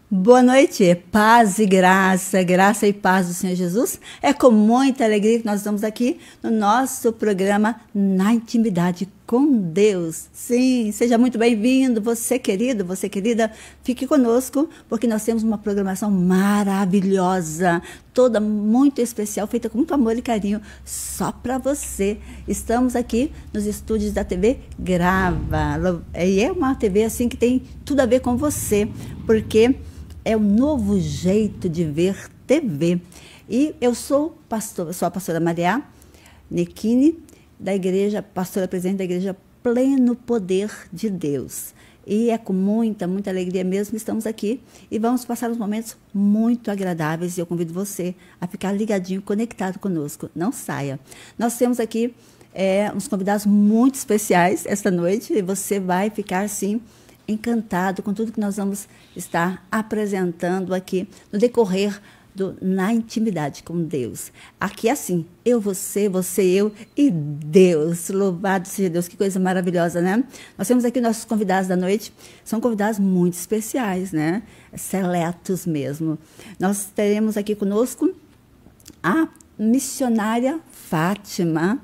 Boa noite, paz e graça, graça e paz do Senhor Jesus. É com muita alegria que nós estamos aqui no nosso programa Na Intimidade com Deus. Sim, seja muito bem-vindo, você querido, você querida, fique conosco, porque nós temos uma programação maravilhosa, toda muito especial, feita com muito amor e carinho, só para você. Estamos aqui nos estúdios da TV Grava, e é uma TV assim que tem tudo a ver com você, porque é um novo jeito de ver TV. E eu sou a pastora Maria Nequini, da igreja, pastora presidente da igreja Pleno Poder de Deus. E é com muita, muita alegria mesmo que estamos aqui e vamos passar uns momentos muito agradáveis e eu convido você a ficar ligadinho, conectado conosco. Não saia. Nós temos aqui uns convidados muito especiais esta noite e você vai ficar, assim, encantado com tudo que nós vamos estar apresentando aqui no decorrer Na Intimidade com Deus. Aqui é assim, eu, você, eu e Deus. Louvado seja Deus, que coisa maravilhosa, né? Nós temos aqui nossos convidados da noite, são convidados muito especiais, né? Seletos mesmo. Nós teremos aqui conosco a missionária Fátima,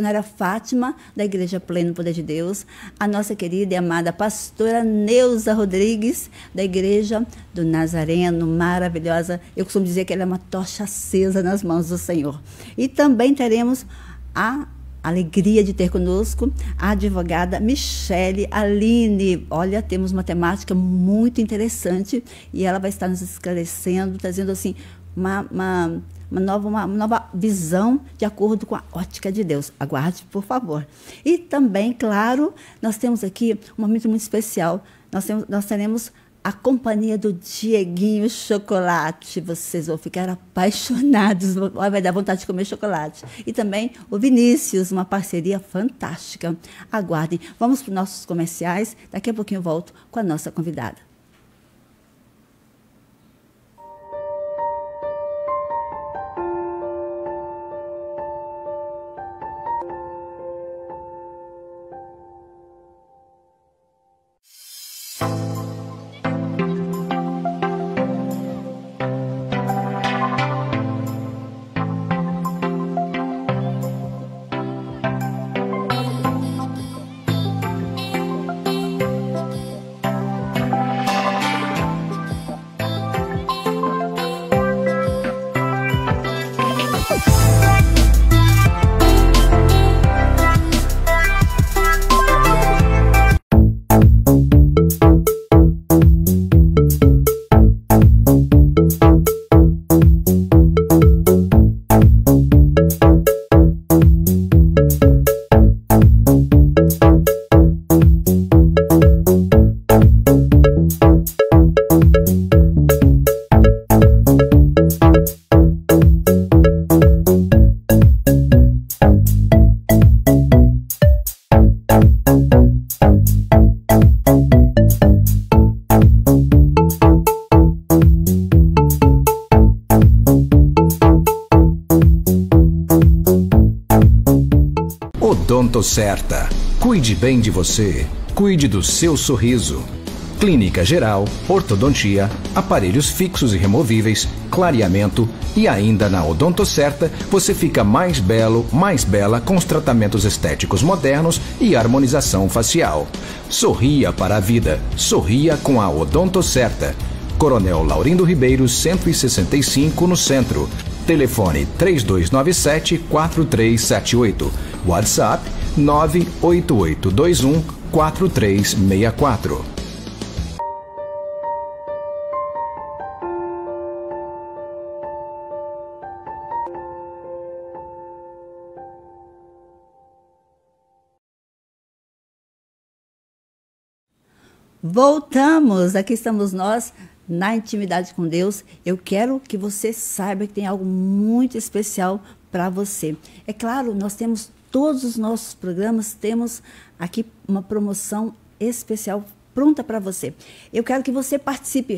da Igreja Pleno Poder de Deus, a nossa querida e amada pastora Neuza Rodrigues, da Igreja do Nazareno, maravilhosa. Eu costumo dizer que ela é uma tocha acesa nas mãos do Senhor. E também teremos a alegria de ter conosco a advogada Michele Aline. Olha, temos uma temática muito interessante e ela vai estar nos esclarecendo, trazendo assim uma nova visão de acordo com a ótica de Deus. Aguarde, por favor. E também, claro, nós temos aqui um momento muito especial. Nós teremos a companhia do Dieguinho Chocolate. Vocês vão ficar apaixonados, vai dar vontade de comer chocolate. E também o Vinícius, uma parceria fantástica. Aguardem. Vamos para os nossos comerciais. Daqui a pouquinho eu volto com a nossa convidada. Certa. Cuide bem de você. Cuide do seu sorriso. Clínica geral, ortodontia, aparelhos fixos e removíveis, clareamento e ainda na Odontocerta você fica mais belo, mais bela com os tratamentos estéticos modernos e harmonização facial. Sorria para a vida. Sorria com a Odontocerta. Coronel Laurindo Ribeiro, 165 no centro. Telefone 3297-4378. WhatsApp 98821-4364. Voltamos, aqui estamos nós na Intimidade com Deus. Eu quero que você saiba que tem algo muito especial para você. É claro, nós temos todos os nossos programas, temos aqui uma promoção especial pronta para você. Eu quero que você participe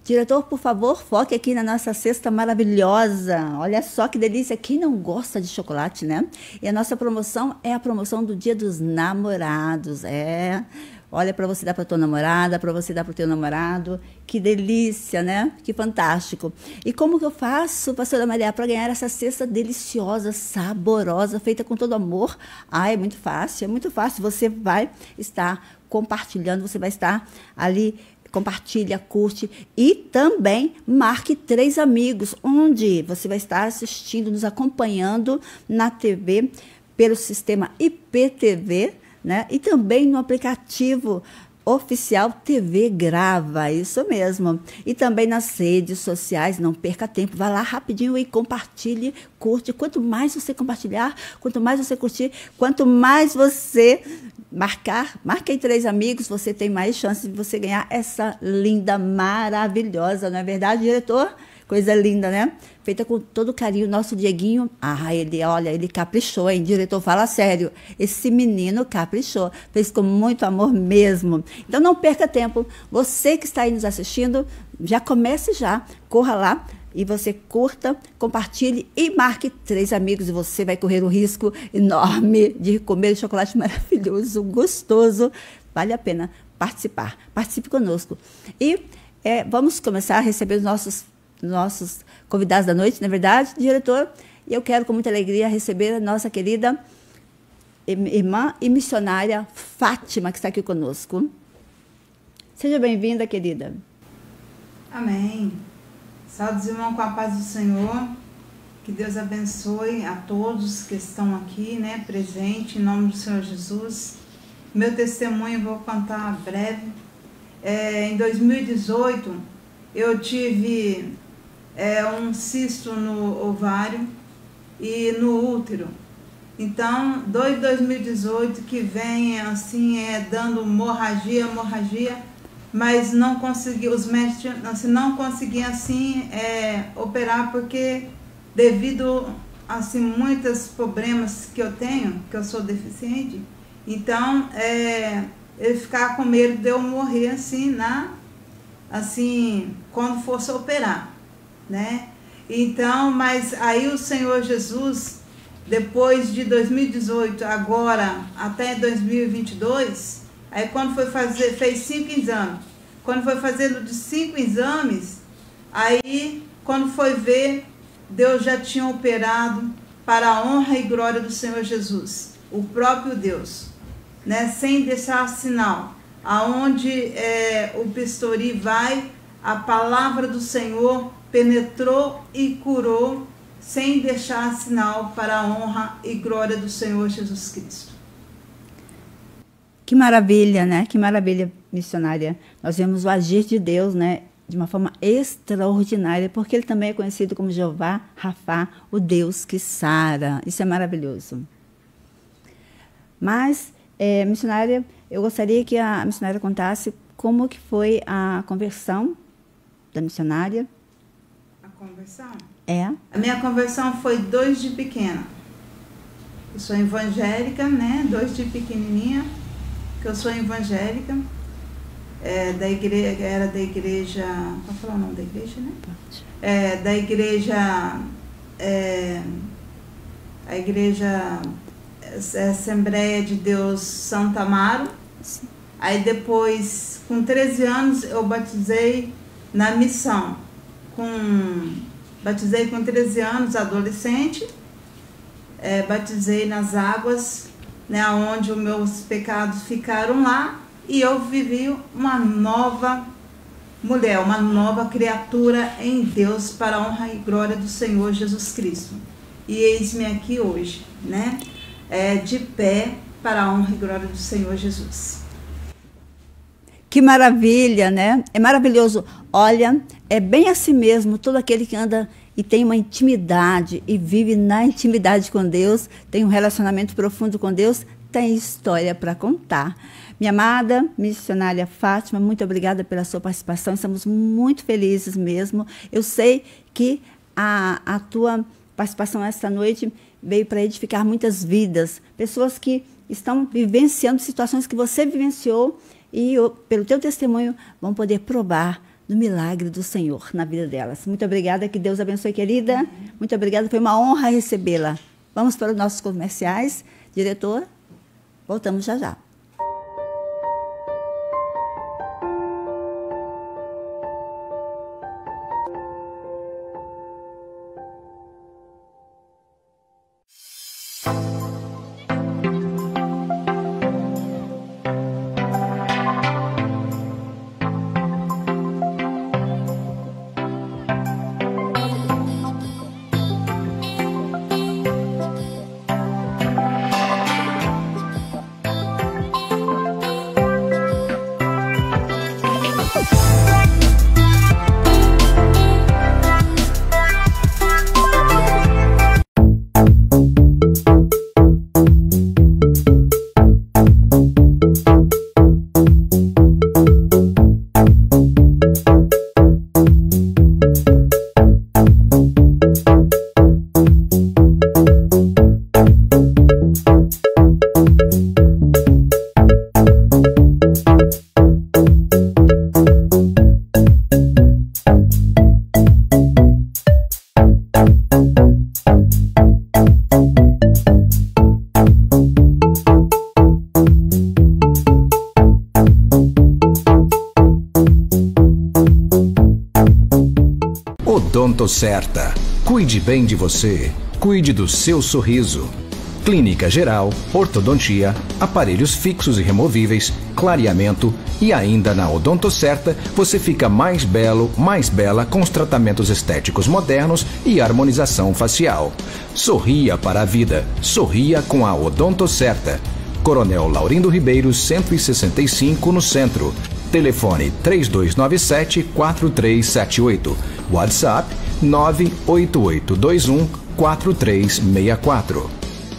Diretor, por favor, foque aqui na nossa cesta maravilhosa. Olha só que delícia. Quem não gosta de chocolate, né? E a nossa promoção é a promoção do Dia dos Namorados. Olha, para você dar para tua namorada, para você dar para o teu namorado. Que delícia, né? Que fantástico. E como que eu faço, pastora Maria, para ganhar essa cesta deliciosa, saborosa, feita com todo amor? É muito fácil, é muito fácil. Você vai estar compartilhando, você vai estar ali, compartilha, curte e também marque 3 amigos, onde você vai estar assistindo, nos acompanhando na TV, pelo sistema IPTV, né? E também no aplicativo oficial TV Grava, isso mesmo. E também nas redes sociais, não perca tempo, vá lá rapidinho e compartilhe, curte. Quanto mais você compartilhar, quanto mais você curtir, quanto mais você marque aí 3 amigos, você tem mais chance de você ganhar essa linda, maravilhosa, não é verdade, diretor? Coisa linda, né? Feita com todo carinho. Nosso Dieguinho, ele caprichou, hein? Diretor, fala sério. Esse menino caprichou. Fez com muito amor mesmo. Então, não perca tempo. Você que está aí nos assistindo, já comece já. Corra lá e você curta, compartilhe e marque 3 amigos. E você vai correr um risco enorme de comer chocolate maravilhoso, gostoso. Vale a pena participar. Participe conosco. E vamos começar a receber os nossos convidados da noite, não é verdade, diretor? E eu quero, com muita alegria, receber a nossa querida irmã e missionária Fátima, que está aqui conosco. Seja bem-vinda, querida. Amém. Saúde, irmão, com a paz do Senhor. Que Deus abençoe a todos que estão aqui, né, presente, em nome do Senhor Jesus. Meu testemunho eu vou contar breve. Em 2018, eu tive um cisto no ovário e no útero. Então, 2018 que vem assim, dando hemorragia, mas não consegui, os médicos assim, não conseguiam assim operar, porque devido assim muitos problemas que eu tenho, que eu sou deficiente, então eu ficava com medo de eu morrer assim quando fosse operar, né? Então, mas aí o Senhor Jesus, depois de 2018, agora até 2022, aí quando foi fazer, fez 5 exames. Quando foi fazendo de 5 exames, aí quando foi ver, Deus já tinha operado para a honra e glória do Senhor Jesus, o próprio Deus, né? Sem deixar sinal. Aonde o bisturi vai, a palavra do Senhor penetrou e curou, sem deixar sinal, para a honra e glória do Senhor Jesus Cristo. Que maravilha, né? Que maravilha, missionária. Nós vemos o agir de Deus, né? De uma forma extraordinária, porque Ele também é conhecido como Jeová Rafá, o Deus que sara. Isso é maravilhoso. Mas, missionária, eu gostaria que a missionária contasse como que foi a conversão da missionária. A conversão? A minha conversão foi 2 de pequena. Eu sou evangélica, né? 2 de pequenininha, que eu sou evangélica. Era da igreja... Pode falar o nome da igreja, né? Pode. Da igreja... a igreja Assembleia de Deus Santo Amaro. Sim. Aí depois, com 13 anos, eu batizei na missão. Batizei com 13 anos, adolescente. Batizei nas águas, né, onde os meus pecados ficaram lá. E eu vivi uma nova mulher, uma nova criatura em Deus, para a honra e glória do Senhor Jesus Cristo. E eis-me aqui hoje, né? De pé, para a honra e glória do Senhor Jesus. Que maravilha, né? É maravilhoso. Olha, é bem assim mesmo, todo aquele que anda e tem uma intimidade e vive na intimidade com Deus, tem um relacionamento profundo com Deus, tem história para contar. Minha amada missionária Fátima, muito obrigada pela sua participação, estamos muito felizes mesmo. Eu sei que a tua participação esta noite veio para edificar muitas vidas, pessoas que estão vivenciando situações que você vivenciou e pelo teu testemunho vão poder provar do milagre do Senhor na vida delas. Muito obrigada, que Deus abençoe, querida. Muito obrigada, foi uma honra recebê-la. Vamos para os nossos comerciais. Diretor, voltamos já já. Odonto Certa. Cuide bem de você. Cuide do seu sorriso. Clínica geral, ortodontia, aparelhos fixos e removíveis, clareamento e ainda na Odonto Certa você fica mais belo, mais bela com os tratamentos estéticos modernos e harmonização facial. Sorria para a vida. Sorria com a Odonto Certa. Coronel Laurindo Ribeiro, 165 no centro. Telefone 3297-4378. WhatsApp 98821-4364.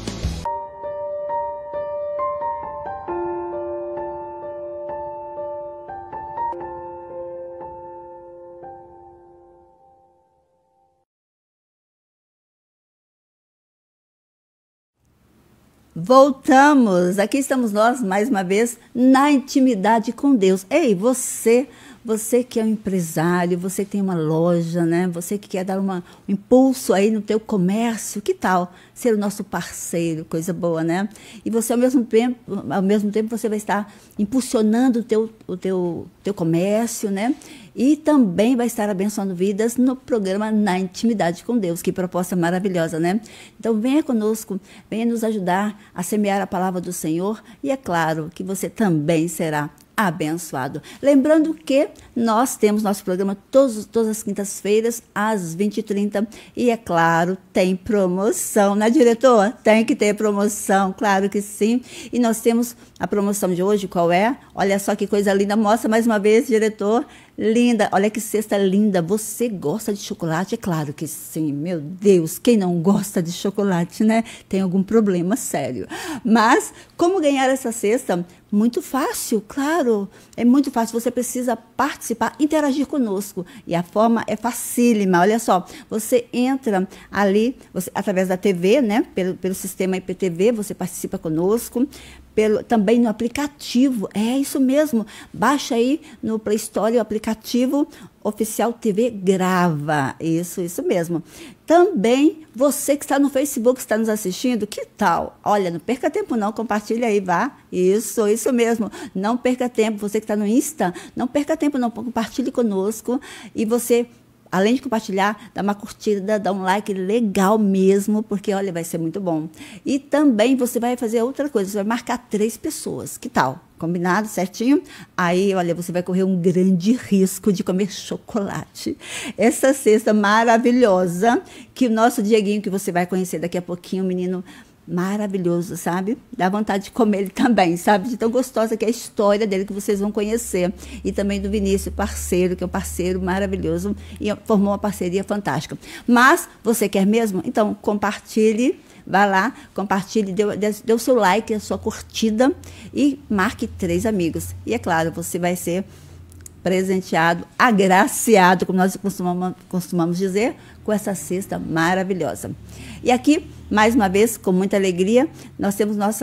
Voltamos, aqui estamos nós mais uma vez na intimidade com Deus. Ei, você que é um empresário, você que tem uma loja, né? Você que quer dar um impulso aí no teu comércio, que tal ser o nosso parceiro? Coisa boa, né? E você ao mesmo tempo você vai estar impulsionando o teu comércio, né? E também vai estar abençoando vidas no programa Na Intimidade com Deus. Que proposta maravilhosa, né? Então venha conosco, venha nos ajudar a semear a palavra do Senhor e é claro que você também será abençoado. Lembrando que nós temos nosso programa todas as quintas-feiras, às 20h30. E é claro, tem promoção, né, diretor? Tem que ter promoção, claro que sim. E nós temos a promoção de hoje, qual é? Olha só que coisa linda. Mostra mais uma vez, diretor. Linda, olha que cesta linda. Você gosta de chocolate? É claro que sim. Meu Deus, quem não gosta de chocolate, né? Tem algum problema sério. Mas como ganhar essa cesta? Muito fácil, claro. É muito fácil. Você precisa participar, interagir conosco. E a forma é facílima. Olha só, você entra ali, através da TV, né? Pelo sistema IPTV, você participa conosco. Também no aplicativo, é isso mesmo, baixa aí no Play Store o aplicativo Oficial TV Grava, isso mesmo. Também você que está no Facebook, está nos assistindo, que tal? Olha, não perca tempo não, compartilha aí, vá, isso mesmo, não perca tempo, você que está no Insta, não perca tempo não, compartilhe conosco e você... Além de compartilhar, dá uma curtida, dá um like legal mesmo, porque, olha, vai ser muito bom. E também você vai fazer outra coisa, você vai marcar 3 pessoas. Que tal? Combinado, certinho? Aí, olha, você vai correr um grande risco de comer chocolate. Essa cesta maravilhosa, que o nosso Dieguinho, que você vai conhecer daqui a pouquinho, menino maravilhoso, sabe? Dá vontade de comer ele também, sabe? De tão gostosa que é a história dele, que vocês vão conhecer. E também do Vinícius, parceiro, que é um parceiro maravilhoso e formou uma parceria fantástica. Mas, você quer mesmo? Então, compartilhe, vá lá, compartilhe, dê o seu like, a sua curtida e marque 3 amigos. E é claro, você vai ser presenteado, agraciado, como nós costumamos dizer, com essa cesta maravilhosa. E aqui, mais uma vez, com muita alegria, nós temos nossa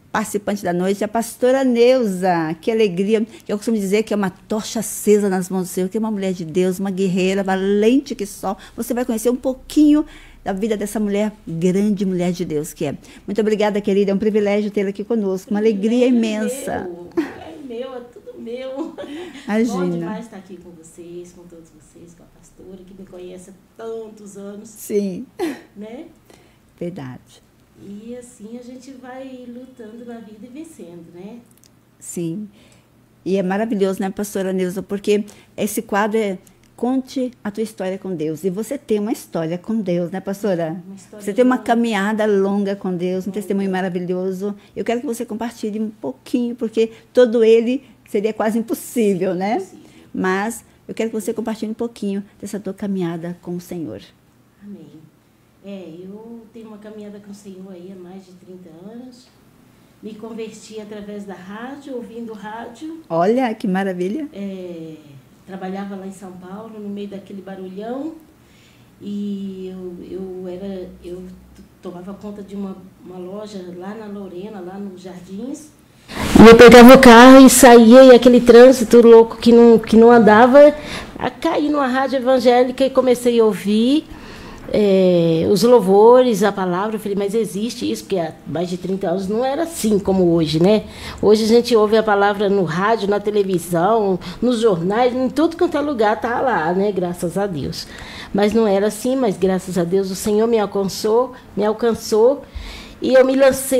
participante da noite, a pastora Neuza. Que alegria. Eu costumo dizer que é uma tocha acesa nas mãos do Senhor, que é uma mulher de Deus, uma guerreira, valente que só. Você vai conhecer um pouquinho da vida dessa mulher, grande mulher de Deus que é. Muito obrigada, querida. É um privilégio tê-la aqui conosco. Uma alegria imensa. Meu, é tudo meu. Imagina. Bom demais estar aqui com vocês, com todos vocês, com a pastora, que me conhece há tantos anos. Sim. Né? Verdade. E assim a gente vai lutando na vida e vencendo, né? Sim. E é maravilhoso, né, pastora Neuza? Porque esse quadro é Conte a tua história com Deus. E você tem uma história com Deus, né, pastora? Você tem uma caminhada longa com Deus, um testemunho maravilhoso. Eu quero que você compartilhe um pouquinho, porque todo ele seria quase impossível, né? Impossível. Mas eu quero que você compartilhe um pouquinho dessa tua caminhada com o Senhor. Amém. Eu tenho uma caminhada com o Senhor aí há mais de 30 anos. Me converti através da rádio, ouvindo rádio. Olha, que maravilha. Trabalhava lá em São Paulo, no meio daquele barulhão. E eu tomava conta de uma loja lá na Lorena, lá nos Jardins. E eu pegava o carro e saía, e aquele trânsito louco que não andava. Caí numa rádio evangélica e comecei a ouvir os louvores, a palavra. Eu falei, mas existe isso? Porque há mais de 30 anos não era assim como hoje, né? Hoje a gente ouve a palavra no rádio, na televisão, nos jornais, em tudo quanto é lugar está lá, né? Graças a Deus. Mas não era assim, mas graças a Deus o Senhor me alcançou, e eu me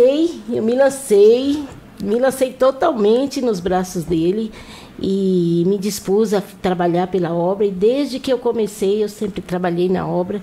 lancei totalmente nos braços dele e me dispus a trabalhar pela obra. E desde que eu comecei, eu sempre trabalhei na obra.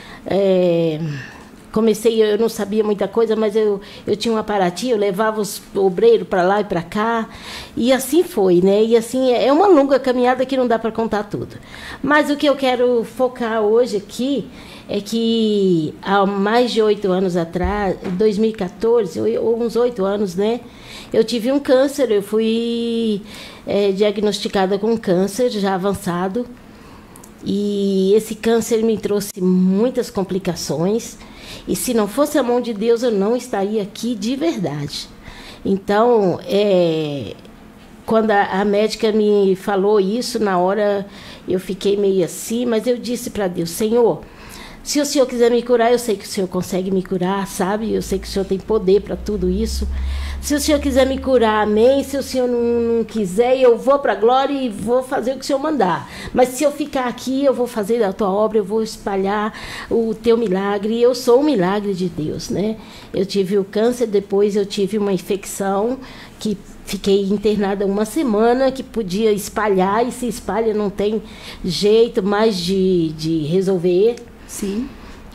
Eu não sabia muita coisa, mas eu tinha um aparatinho, eu levava os obreiros para lá e para cá, e assim foi, né? E assim, é uma longa caminhada que não dá para contar tudo. Mas o que eu quero focar hoje aqui é que há mais de 8 anos atrás, em 2014, ou uns 8 anos, né? Eu tive um câncer, eu fui diagnosticada com câncer já avançado. E esse câncer me trouxe muitas complicações. E se não fosse a mão de Deus, eu não estaria aqui de verdade. Então, quando a médica me falou isso, na hora eu fiquei meio assim, mas eu disse para Deus, Senhor, se o Senhor quiser me curar, eu sei que o Senhor consegue me curar, sabe? Eu sei que o Senhor tem poder para tudo isso. Se o Senhor quiser me curar, amém. Se o Senhor não quiser, eu vou para a glória e vou fazer o que o Senhor mandar. Mas se eu ficar aqui, eu vou fazer a tua obra, eu vou espalhar o teu milagre. Eu sou o milagre de Deus, né? Eu tive o câncer, depois eu tive uma infecção que fiquei internada 1 semana, que podia espalhar, e se espalha não tem jeito mais de resolver. Sim.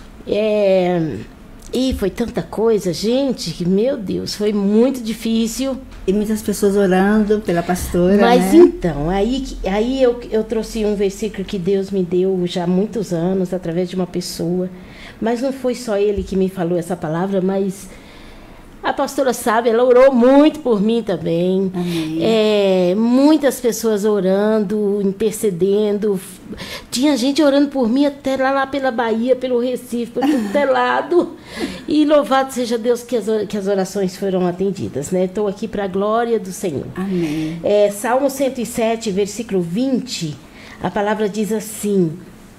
E foi tanta coisa, gente, que, meu Deus, foi muito difícil. E muitas pessoas orando pela pastora, mas, né? Então, aí eu trouxe um versículo que Deus me deu já há muitos anos, através de uma pessoa. Mas não foi só ele que me falou essa palavra, mas a pastora sabe, ela orou muito por mim também. Muitas pessoas orando, intercedendo. Tinha gente orando por mim até lá pela Bahia, pelo Recife, por tudo é lado. E louvado seja Deus que as orações foram atendidas, né? Estou aqui para a glória do Senhor. Amém. Salmo 107, versículo 20, a palavra diz assim.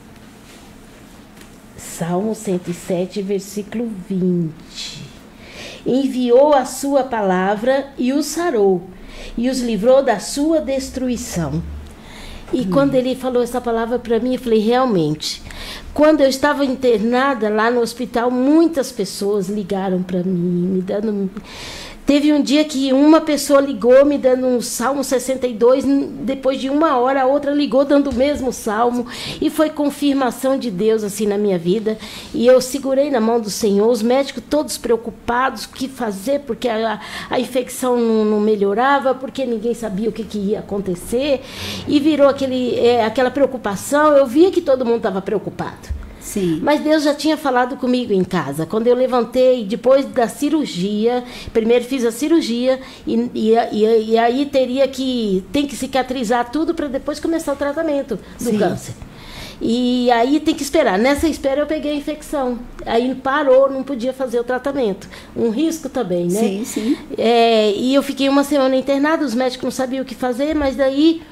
Salmo 107, versículo 20. Enviou a sua palavra e os sarou, e os livrou da sua destruição. E quando ele falou essa palavra para mim, eu falei, realmente. Quando eu estava internada lá no hospital, muitas pessoas ligaram para mim, me dando... Teve um dia que uma pessoa ligou me dando um Salmo 62, depois de 1 hora a outra ligou dando o mesmo Salmo, e foi confirmação de Deus assim na minha vida. E eu segurei na mão do Senhor, os médicos todos preocupados, o que fazer, porque a infecção não melhorava, porque ninguém sabia o que ia acontecer, e virou aquela preocupação. Eu via que todo mundo estava preocupado. Sim. Mas Deus já tinha falado comigo em casa. Quando eu levantei, depois da cirurgia, primeiro fiz a cirurgia e aí tem que cicatrizar tudo para depois começar o tratamento do câncer. E aí tem que esperar. Nessa espera eu peguei a infecção. Aí parou, não podia fazer o tratamento. Um risco também, né? Sim, sim. E eu fiquei uma semana internada, os médicos não sabiam o que fazer, mas daí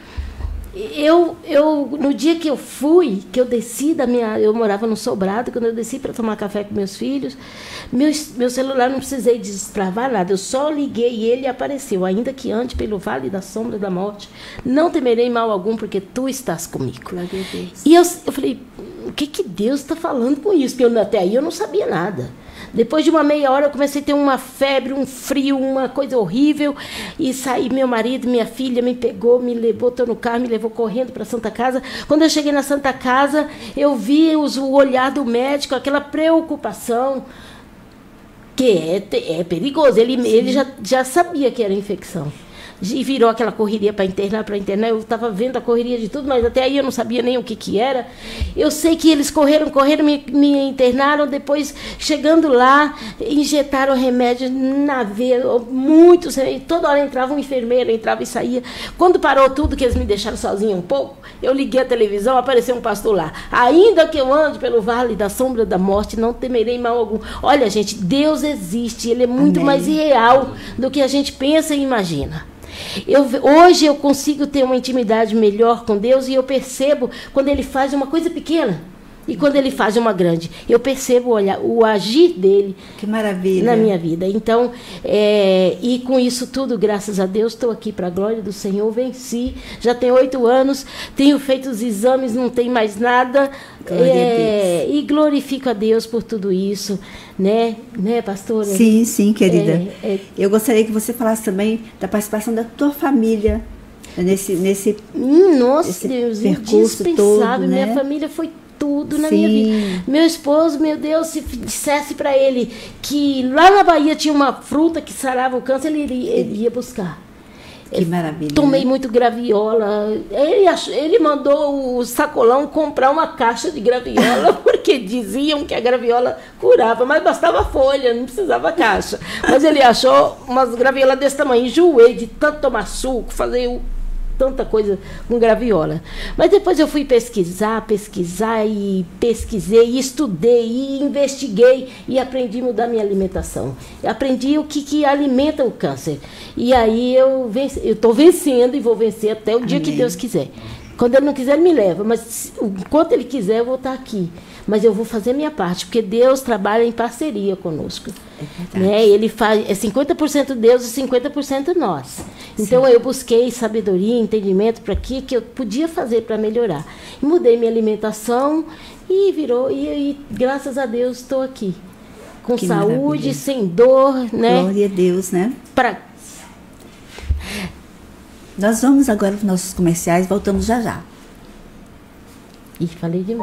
no dia que eu fui, que eu desci eu morava no sobrado, quando eu desci para tomar café com meus filhos, meu celular não precisei destravar nada, eu só liguei e ele apareceu, ainda que ande pelo vale da sombra da morte, não temerei mal algum, porque tu estás comigo. Glória a Deus. E eu falei, o que Deus está falando com isso? Porque até aí eu não sabia nada. Depois de uma meia hora eu comecei a ter uma febre, um frio, uma coisa horrível. E saí, meu marido, minha filha me pegou, me botou no carro, me levou correndo para a Santa Casa. Quando eu cheguei na Santa Casa, eu vi o olhar do médico, aquela preocupação, que é perigoso. Ele já sabia que era infecção. E virou aquela correria para internar. Eu estava vendo a correria de tudo, mas até aí eu não sabia nem o que era. Eu sei que eles correram, me internaram. Depois, chegando lá, injetaram remédio na veia, muitos. Toda hora entrava um enfermeiro, entrava e saía. Quando parou tudo, que eles me deixaram sozinha um pouco, eu liguei a televisão, apareceu um pastor lá. Ainda que eu ande pelo vale da sombra da morte, não temerei mal algum. Olha, gente, Deus existe. Ele é muito Amém. mais real do que a gente pensa e imagina. Hoje eu consigo ter uma intimidade melhor com Deus e eu percebo quando Ele faz uma coisa pequena e quando Ele faz uma grande. Eu percebo o agir dele. Que maravilha. Na minha vida. Então, e com isso tudo, graças a Deus, estou aqui para a glória do Senhor, venci. Já tenho 8 anos, tenho feito os exames, não tem mais nada. E glorifico a Deus por tudo isso. Né, pastora? Sim, sim, querida. Eu gostaria que você falasse também da participação da tua família nesse nossa, Deus, percurso indispensável. todo, né? Minha família foi tudo na minha vida. Meu esposo, meu Deus, se dissesse para ele que lá na Bahia tinha uma fruta que sarava o câncer, ele ia buscar. Que maravilha. Tomei né? muito graviola. Ele mandou o sacolão comprar uma caixa de graviola, porque diziam que a graviola curava, mas bastava folha, não precisava caixa. Mas ele achou umas graviolas desse tamanho. Enjoei de tanto tomar suco, fazer tanta coisa com graviola. Mas depois eu fui pesquisar e pesquisei, e estudei, e investiguei, e aprendi a mudar minha alimentação. Aprendi o que alimenta o câncer. E aí eu estou vencendo e vou vencer até o dia que Deus quiser. Quando Ele não quiser, Ele me leva. Mas enquanto Ele quiser, eu vou estar aqui. Mas eu vou fazer a minha parte, porque Deus trabalha em parceria conosco. Né? Ele faz 50% Deus e 50% nós. Então eu busquei sabedoria, entendimento para que eu podia fazer para melhorar. E mudei minha alimentação e virou. E graças a Deus estou aqui. Com que saúde, maravilha. sem dor, né? Glória a Deus, né? Nós vamos agora para os nossos comerciais, voltamos já já. Ih, falei demais.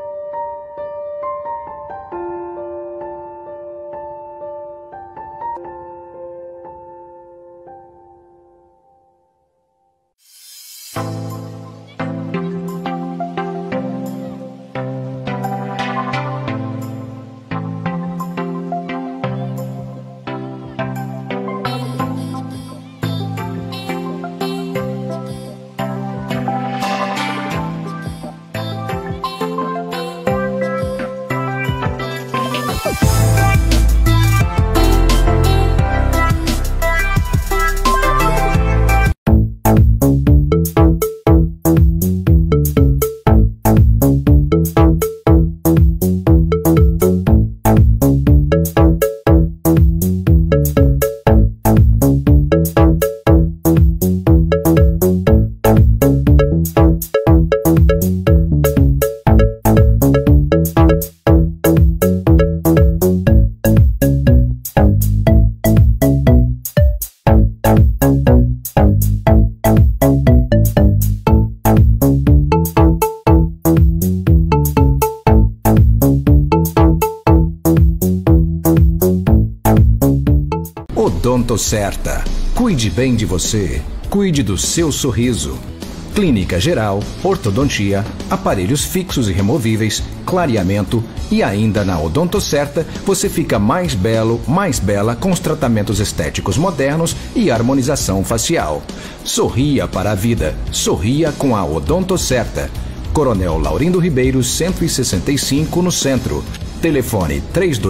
Odonto Certa. Cuide bem de você. Cuide do seu sorriso. Clínica geral, ortodontia, aparelhos fixos e removíveis, clareamento e ainda na Odonto Certa você fica mais belo, mais bela com os tratamentos estéticos modernos e harmonização facial. Sorria para a vida. Sorria com a Odonto Certa. Coronel Laurindo Ribeiro, 165, no centro. Telefone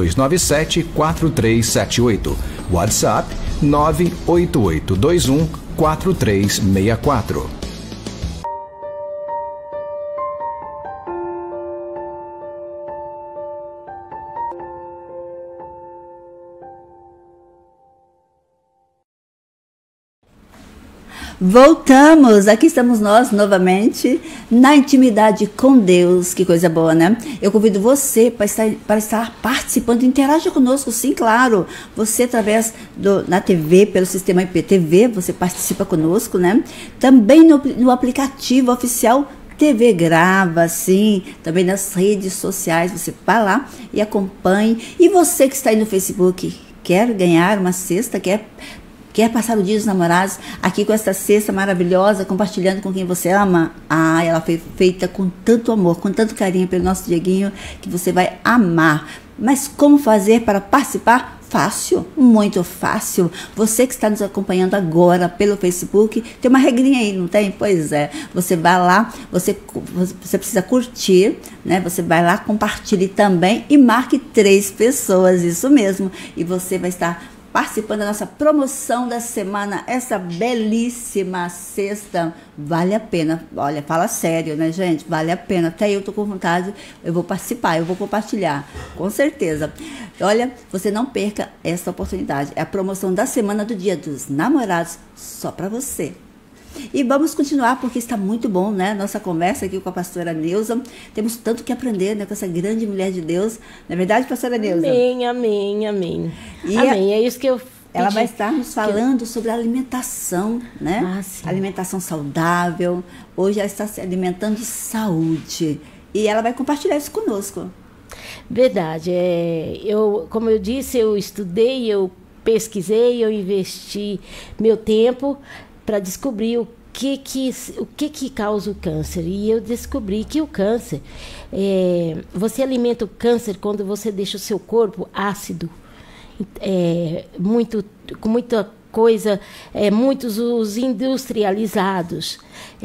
3297-4378. WhatsApp 98821-4364. Voltamos, aqui estamos nós novamente na intimidade com Deus, que coisa boa, né? Eu convido você para estar participando, interaja conosco, sim, claro. Você através na TV, pelo sistema IPTV, você participa conosco, né? Também no aplicativo oficial TV Grava, sim, também nas redes sociais, você vai lá e acompanhe. E você que está aí no Facebook, quer ganhar uma cesta, quer passar o dia dos namorados aqui com essa cesta maravilhosa, compartilhando com quem você ama? Ah, ela foi feita com tanto amor, com tanto carinho pelo nosso Dieguinho, que você vai amar. Mas como fazer para participar? Fácil, muito fácil. Você que está nos acompanhando agora pelo Facebook, tem uma regrinha aí, não tem? Pois é, você vai lá, você precisa curtir, né? Você vai lá, compartilhe também e marque 3 pessoas, isso mesmo. E você vai estar participando da nossa promoção da semana, essa belíssima cesta. Vale a pena, olha, fala sério, né, gente? Vale a pena, até eu tô com vontade, eu vou participar, eu vou compartilhar, com certeza. Olha, você não perca essa oportunidade, é a promoção da semana do Dia dos Namorados, só para você. E vamos continuar, porque está muito bom, né? Nossa conversa aqui com a pastora Neuza. Temos tanto que aprender, né, com essa grande mulher de Deus. Não é verdade, pastora Neuza? Amém, amém, amém. Amém, é isso que eu ela vai estar nos falando sobre a alimentação, né? Ah, sim. Alimentação saudável. Hoje ela está se alimentando de saúde. E ela vai compartilhar isso conosco. Verdade. Como eu disse, eu estudei, eu pesquisei, eu investi meu tempo para descobrir o que causa o câncer. E eu descobri que o câncer, você alimenta o câncer quando você deixa o seu corpo ácido, com muita coisa, muitos os industrializados,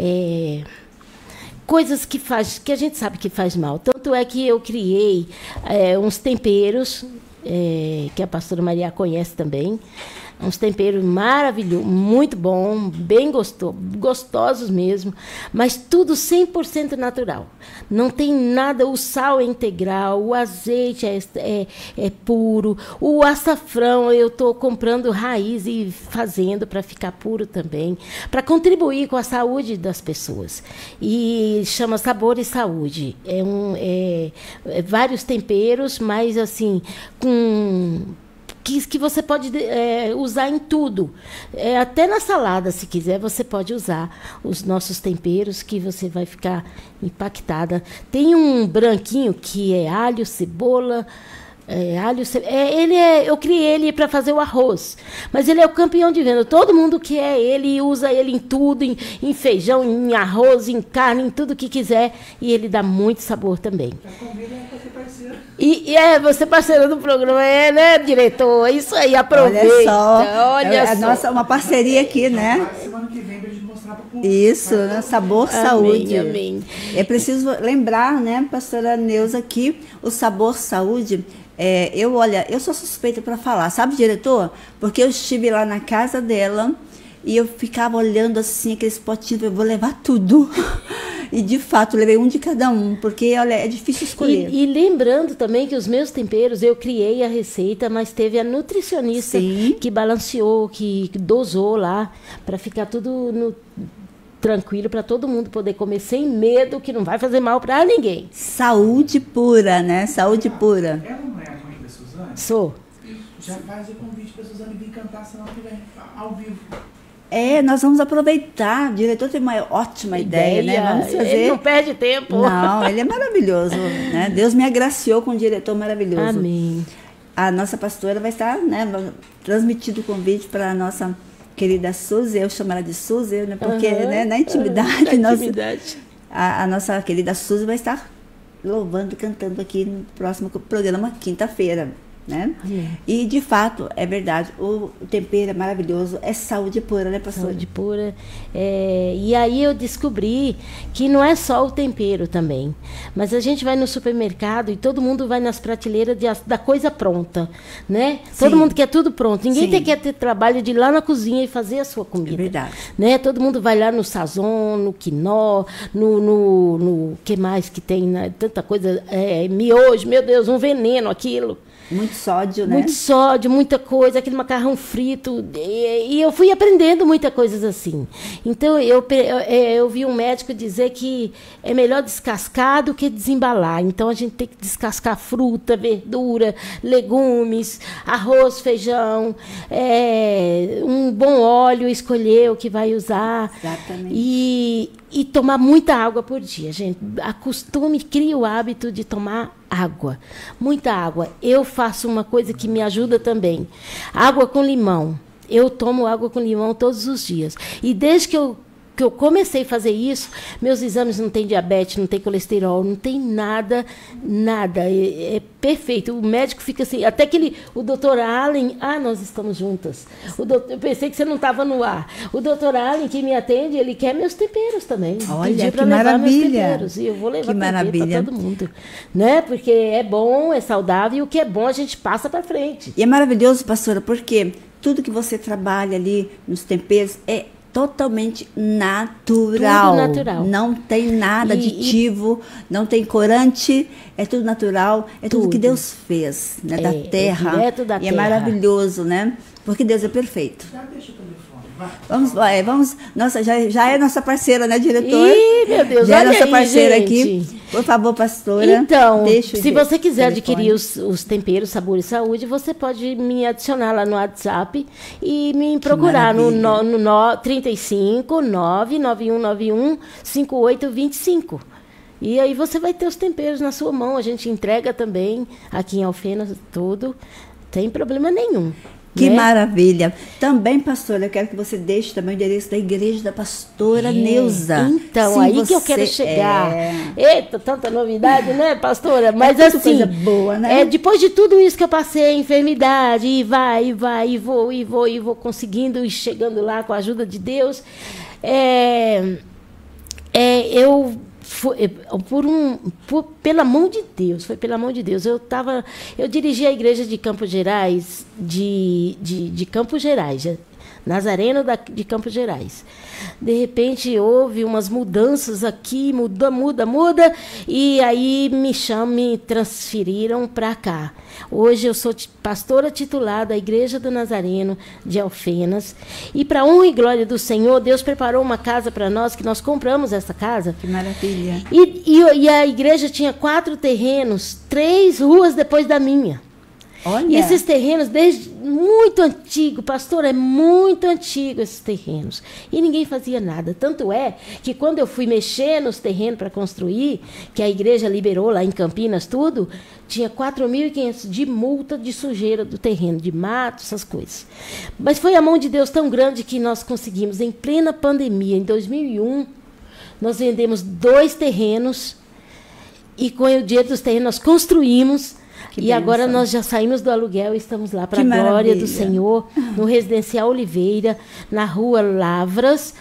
coisas que a gente sabe que faz mal. Tanto é que eu criei uns temperos, que a pastora Maria conhece também, uns temperos maravilhosos, muito bom, bem gostosos mesmo, mas tudo 100% natural. Não tem nada, o sal é integral, o azeite é puro, o açafrão eu estou comprando raiz e fazendo para ficar puro também, para contribuir com a saúde das pessoas. E chama Sabor e Saúde. Vários temperos, mas assim, que você pode usar em tudo. Até na salada, se quiser, você pode usar os nossos temperos, que você vai ficar impactada. Tem um branquinho que é alho, cebola... eu criei ele para fazer o arroz, mas ele é o campeão de venda. Todo mundo quer ele, usa ele em tudo, em feijão, em arroz, em carne, em tudo que quiser, e ele dá muito sabor também. Você parceira do programa, né, diretor? Isso aí, aproveita. Olha só. Uma parceria aqui, né? Semana que vem pra gente mostrar pra Isso, né? Sabor, amém, saúde. Amém. É preciso lembrar, né, pastora Neuza, que o Sabor Saúde, eu sou suspeita para falar, sabe, diretor? Porque eu estive lá na casa dela e eu ficava olhando assim, aqueles potinhos, eu vou levar tudo. E, de fato, levei um de cada um, porque, olha, é difícil escolher. E lembrando também que os meus temperos, eu criei a receita, mas teve a nutricionista que balanceou, que dosou lá, para ficar tudo tranquilo, para todo mundo poder comer sem medo, que não vai fazer mal para ninguém. Saúde pura, né? Saúde pura. Ela não é a mãe da Suzane? Sou. Já faz o convite para a Suzane vir cantar, senão ela estiver ao vivo. Nós vamos aproveitar. O diretor tem uma ótima ideia, né? Vamos fazer. Ele não perde tempo. Não, ele é maravilhoso, né? Deus me agraciou com um diretor maravilhoso. Amém. A nossa pastora vai estar, né, transmitindo o convite para a nossa querida Suzy. Eu chamo ela de Suzy, né? Porque né, na intimidade, a nossa querida Suzy vai estar louvando, cantando aqui no próximo programa, quinta-feira. né? E, de fato, é verdade, o tempero é maravilhoso, é saúde pura, né, pastora? Saúde pura. E aí eu descobri que não é só o tempero também, mas a gente vai no supermercado e todo mundo vai nas prateleiras da coisa pronta, né? Sim. Todo mundo quer tudo pronto. Ninguém Sim. quer ter trabalho de ir lá na cozinha e fazer a sua comida. É verdade. Né? Todo mundo vai lá no Sazon, no Quinó, no que mais que tem, né? Tanta coisa, miojo, meu Deus, um veneno aquilo. Muito sódio, né? Muito sódio, muita coisa, aquele macarrão frito. E eu fui aprendendo muitas coisas assim. Então, eu vi um médico dizer que é melhor descascar do que desembalar. Então, a gente tem que descascar fruta, verdura, legumes, arroz, feijão, um bom óleo, escolher o que vai usar. Exatamente. E tomar muita água por dia, gente. Acostume, crie o hábito de tomar água. Muita água. Eu faço uma coisa que me ajuda também. Água com limão. Eu tomo água com limão todos os dias. E desde que eu comecei a fazer isso, meus exames não tem diabetes, não tem colesterol, não tem nada, nada. É perfeito. O médico fica assim, até que o doutor Allen, nós estamos juntas. Eu pensei que você não estava no ar. O doutor Allen, que me atende, ele quer meus temperos também. Olha, que levar maravilha. meus temperos. E eu vou levar Que maravilha. para todo mundo. Né? Porque é bom, é saudável, e o que é bom a gente passa para frente. E é maravilhoso, pastora, porque tudo que você trabalha ali nos temperos é totalmente natural. Tudo natural. Não tem nada aditivo, não tem corante, é tudo natural, é tudo que Deus fez, né, da terra. Direto da terra. É maravilhoso, né? Porque Deus é perfeito. Já deixa o telefone, vai. Vamos, nossa, já é nossa parceira, né, diretor? Ih, meu Deus, já é olha nossa aí, parceira gente. aqui. Por favor, pastora. Então, deixa se você quiser telefone. adquirir os temperos Sabor e Saúde, você pode me adicionar lá no WhatsApp e me procurar no 35 99191 5825. E aí você vai ter os temperos na sua mão. A gente entrega também aqui em Alfenas, tudo. Sem problema nenhum. Que né? maravilha. Também, pastora, eu quero que você deixe também o endereço da igreja da pastora Neuza. Então, Sim, aí que eu quero chegar. Eita, tanta novidade, né, pastora? Mas tudo assim, coisa boa, né? Depois de tudo isso que eu passei, enfermidade, e vou conseguindo e chegando lá com a ajuda de Deus, pela mão de Deus, foi pela mão de Deus. Eu dirigi a igreja de Campos Gerais, de Campos Gerais, Nazareno de Campos Gerais. De repente houve umas mudanças aqui, muda, e aí me transferiram para cá. Hoje eu sou pastora titular da Igreja do Nazareno de Alfenas, e para honra e glória do Senhor, Deus preparou uma casa para nós, que nós compramos essa casa. Que maravilha. E a igreja tinha 4 terrenos, 3 ruas depois da minha. Olha. E esses terrenos, desde muito antigo, pastor, é muito antigo esses terrenos. E ninguém fazia nada. Tanto é que quando eu fui mexer nos terrenos para construir, que a igreja liberou lá em Campinas tudo, tinha 4.500 de multa de sujeira do terreno, de mato, essas coisas. Mas foi a mão de Deus tão grande que nós conseguimos, em plena pandemia, em 2001, nós vendemos 2 terrenos e com o dinheiro dos terrenos nós construímos. E agora nós já saímos do aluguel e estamos lá para a glória do Senhor, no Residencial Oliveira, na Rua Lavras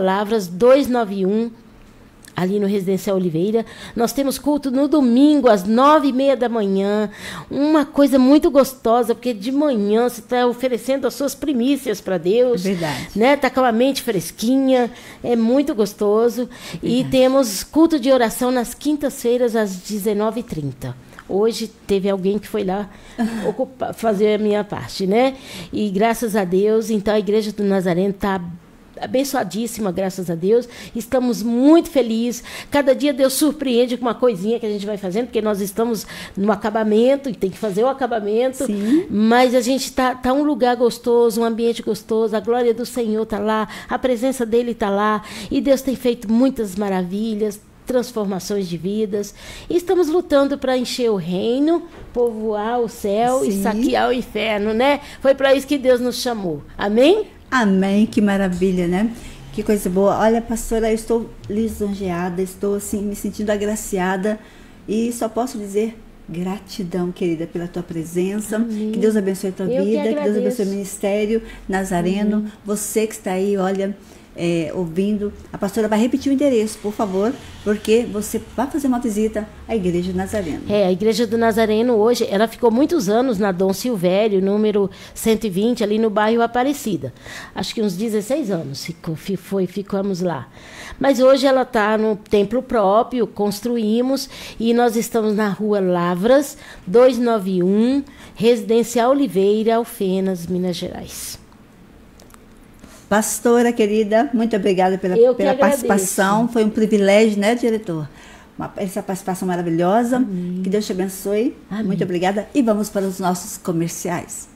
291, ali no Residencial Oliveira. Nós temos culto no domingo, às 9h30 da manhã. Uma coisa muito gostosa, porque de manhã você está oferecendo as suas primícias para Deus. É verdade. Né? Está com a mente fresquinha, é muito gostoso. E temos culto de oração nas quintas-feiras, às 19h30. Hoje teve alguém que foi lá fazer a minha parte, né? E graças a Deus, então a Igreja do Nazareno está abençoadíssima, graças a Deus. Estamos muito felizes. Cada dia Deus surpreende com uma coisinha que a gente vai fazendo, porque nós estamos no acabamento e tem que fazer o acabamento. Sim. Mas a gente tá um lugar gostoso, um ambiente gostoso. A glória do Senhor está lá, a presença dele está lá. E Deus tem feito muitas maravilhas, transformações de vidas. E estamos lutando para encher o reino, povoar o céu Sim. e saquear o inferno, né? Foi para isso que Deus nos chamou. Amém? Amém, que maravilha, né? Que coisa boa. Olha, pastora, eu estou lisonjeada, estou assim, me sentindo agraciada e só posso dizer Gratidão, querida, pela tua presença. Amém. Que Deus abençoe a tua Eu que vida, que Deus agradeço. abençoe o Ministério Nazareno. Você que está aí, olha, ouvindo, a pastora vai repetir o endereço, por favor, porque você vai fazer uma visita à Igreja Nazareno. A Igreja do Nazareno hoje, ela ficou muitos anos na Dom Silvério, número 120, ali no bairro Aparecida. Acho que uns 16 anos ficamos lá. Mas hoje ela está no templo próprio, construímos, e nós estamos na rua Lavras, 291, Residencial Oliveira, Alfenas, Minas Gerais. Pastora querida, muito obrigada pela participação. Foi um privilégio, né, diretor? Essa participação maravilhosa. Amém. Que Deus te abençoe. Amém. Muito obrigada. E vamos para os nossos comerciais.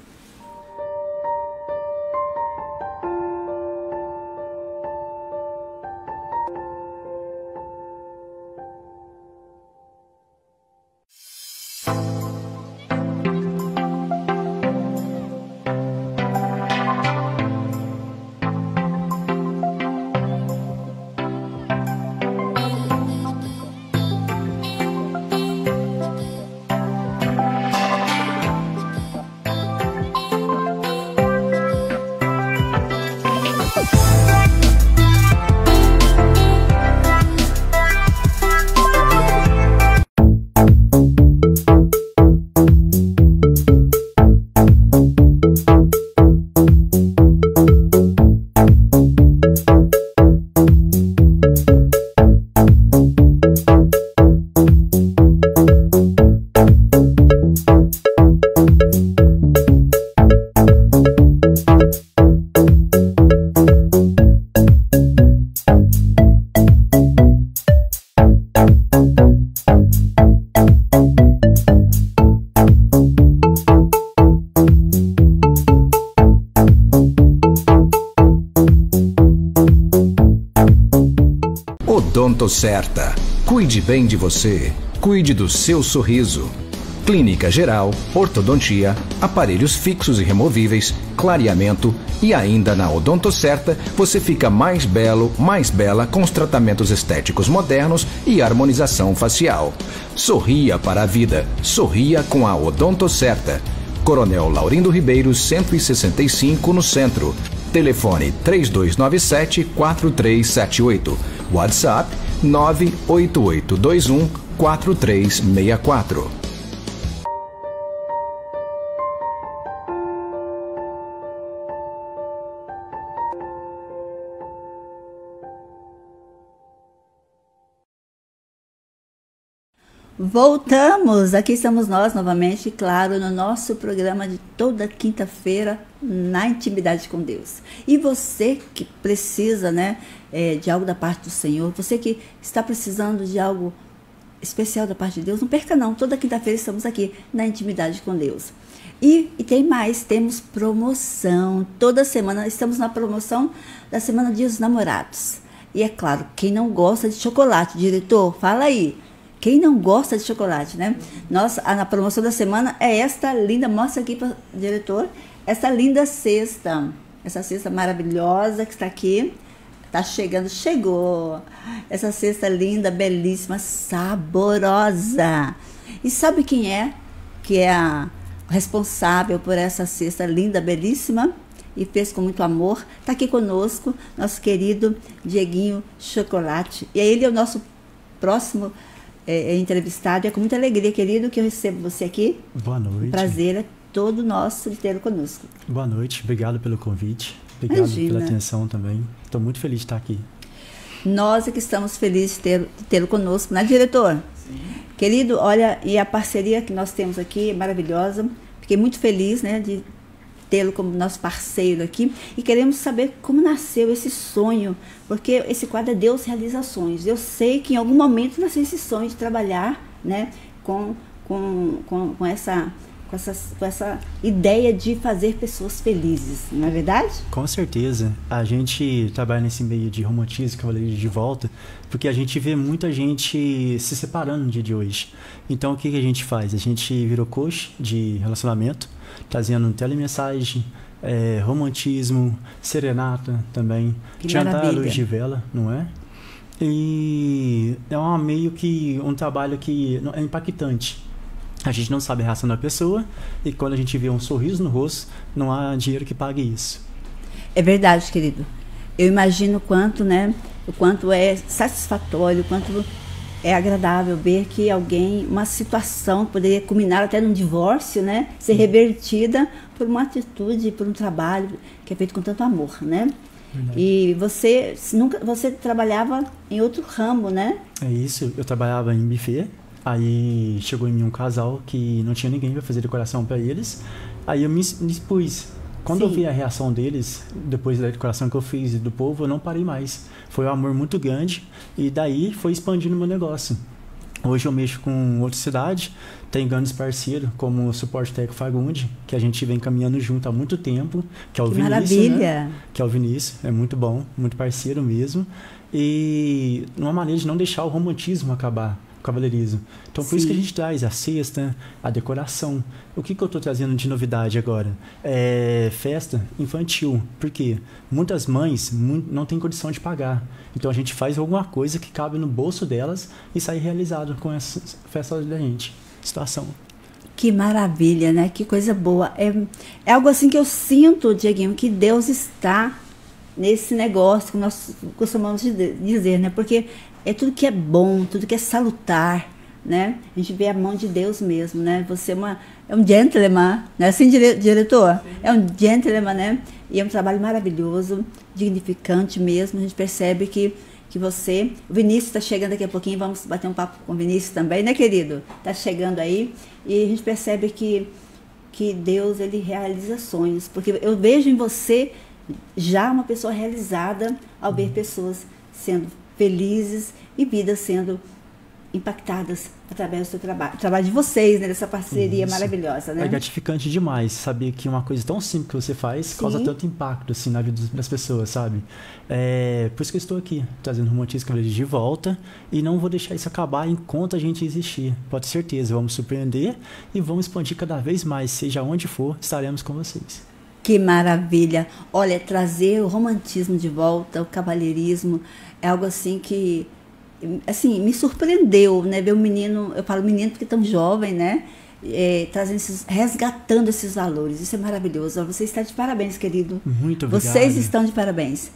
Odonto Certa. Cuide bem de você. Cuide do seu sorriso. Clínica geral, ortodontia, aparelhos fixos e removíveis, clareamento e ainda na Odonto Certa você fica mais belo, mais bela com os tratamentos estéticos modernos e harmonização facial. Sorria para a vida. Sorria com a Odonto Certa. Coronel Laurindo Ribeiro, 165 no centro. Telefone 3297-4378. WhatsApp 98821-4364. Voltamos, aqui estamos nós novamente, claro, no nosso programa de toda quinta-feira, na intimidade com Deus. E você que precisa, né, de algo da parte do Senhor, você que está precisando de algo especial da parte de Deus, não perca não, toda quinta-feira estamos aqui na intimidade com Deus. E tem mais, temos promoção, toda semana estamos na promoção da Semana dos Namorados. E é claro, quem não gosta de chocolate, diretor, fala aí. Quem não gosta de chocolate, né? Nossa, na promoção da semana é esta linda, mostra aqui para o diretor, essa linda cesta. Essa cesta maravilhosa que está aqui. Está chegando, chegou. Essa cesta linda, belíssima, saborosa. E sabe quem é? Que é a responsável por essa cesta linda, belíssima? E fez com muito amor. Está aqui conosco, nosso querido Dieguinho Chocolate. E ele é o nosso próximo entrevistado. É com muita alegria, querido, que eu recebo você aqui. Boa noite. O prazer é todo nosso de tê-lo conosco. Boa noite, obrigado pelo convite. Obrigado pela atenção também. Estou muito feliz de estar aqui. Nós é que estamos felizes de tê-lo conosco, né, diretor? Sim. Querido, olha, e a parceria que nós temos aqui é maravilhosa. Fiquei muito feliz, né, de tê-lo como nosso parceiro aqui, e queremos saber como nasceu esse sonho, porque esse quadro é Deus Realiza Sonhos. Eu sei que em algum momento nasceu esse sonho de trabalhar, né, com essa ideia de fazer pessoas felizes, não é verdade? Com certeza. A gente trabalha nesse meio de romantismo, cavaleiro de volta, porque a gente vê muita gente se separando no dia de hoje. Então o que a gente faz? A gente virou coach de relacionamento, trazendo telemensagem, romantismo, serenata também, jantar à luz de vela, não é? E é meio que um trabalho que é impactante. A gente não sabe a reação da pessoa e quando a gente vê um sorriso no rosto, não há dinheiro que pague isso. É verdade, querido. Eu imagino o quanto, né? O quanto é satisfatório, o quanto é agradável ver que alguém, uma situação poderia culminar até num divórcio, né? Ser revertida por uma atitude, por um trabalho que é feito com tanto amor, né? Verdade. E você trabalhava em outro ramo, né? É isso, eu trabalhava em buffet, aí chegou em mim um casal que não tinha ninguém para fazer decoração para eles, aí eu me expus. Quando eu vi a reação deles, depois da decoração que eu fiz do povo, eu não parei mais. Foi um amor muito grande e daí foi expandindo o meu negócio. Hoje eu mexo com outra cidade, tem grandes parceiros, como o Suporte Técnico Fagundes, que a gente vem caminhando junto há muito tempo, que é o Vinícius. Maravilha! Né? Que é o Vinícius, é muito bom, muito parceiro mesmo. E uma maneira de não deixar o romantismo acabar, o cavalheirismo. Então por isso que a gente traz a cesta, a decoração. O que eu estou trazendo de novidade agora? É festa infantil. Por quê? Muitas mães não têm condição de pagar. Então a gente faz alguma coisa que cabe no bolso delas e sai realizado com essa festa da gente. Situação. Que maravilha, né? Que coisa boa. É algo assim que eu sinto, Dieguinho, que Deus está nesse negócio que nós costumamos dizer, né? Porque é tudo que é bom, tudo que é salutar, né? A gente vê a mão de Deus mesmo, né? Você é um gentleman, não é assim, diretor? Sim. É um gentleman, né? E é um trabalho maravilhoso, dignificante mesmo. A gente percebe que você... O Vinícius está chegando daqui a pouquinho, vamos bater um papo com o Vinícius também, né, querido? Está chegando aí. E a gente percebe que Deus, ele realiza sonhos. Porque eu vejo em você já uma pessoa realizada ao ver pessoas sendo felizes e vidas sendo impactadas através do seu trabalho. O trabalho de vocês, né, dessa parceria maravilhosa, né? É gratificante demais saber que uma coisa tão simples que você faz causa tanto impacto assim, na vida das pessoas, sabe? Por isso que eu estou aqui, trazendo o Romantismo Cavalheiros de volta e não vou deixar isso acabar enquanto a gente existir. Pode ter certeza, vamos surpreender e vamos expandir cada vez mais, seja onde for, estaremos com vocês. Que maravilha! Olha, trazer o romantismo de volta, o cavalheirismo, é algo assim que assim, me surpreendeu, né? Ver um menino, eu falo menino porque tão jovem, né? Trazendo resgatando esses valores. Isso é maravilhoso. Você está de parabéns, querido. Muito obrigado. Vocês estão de parabéns.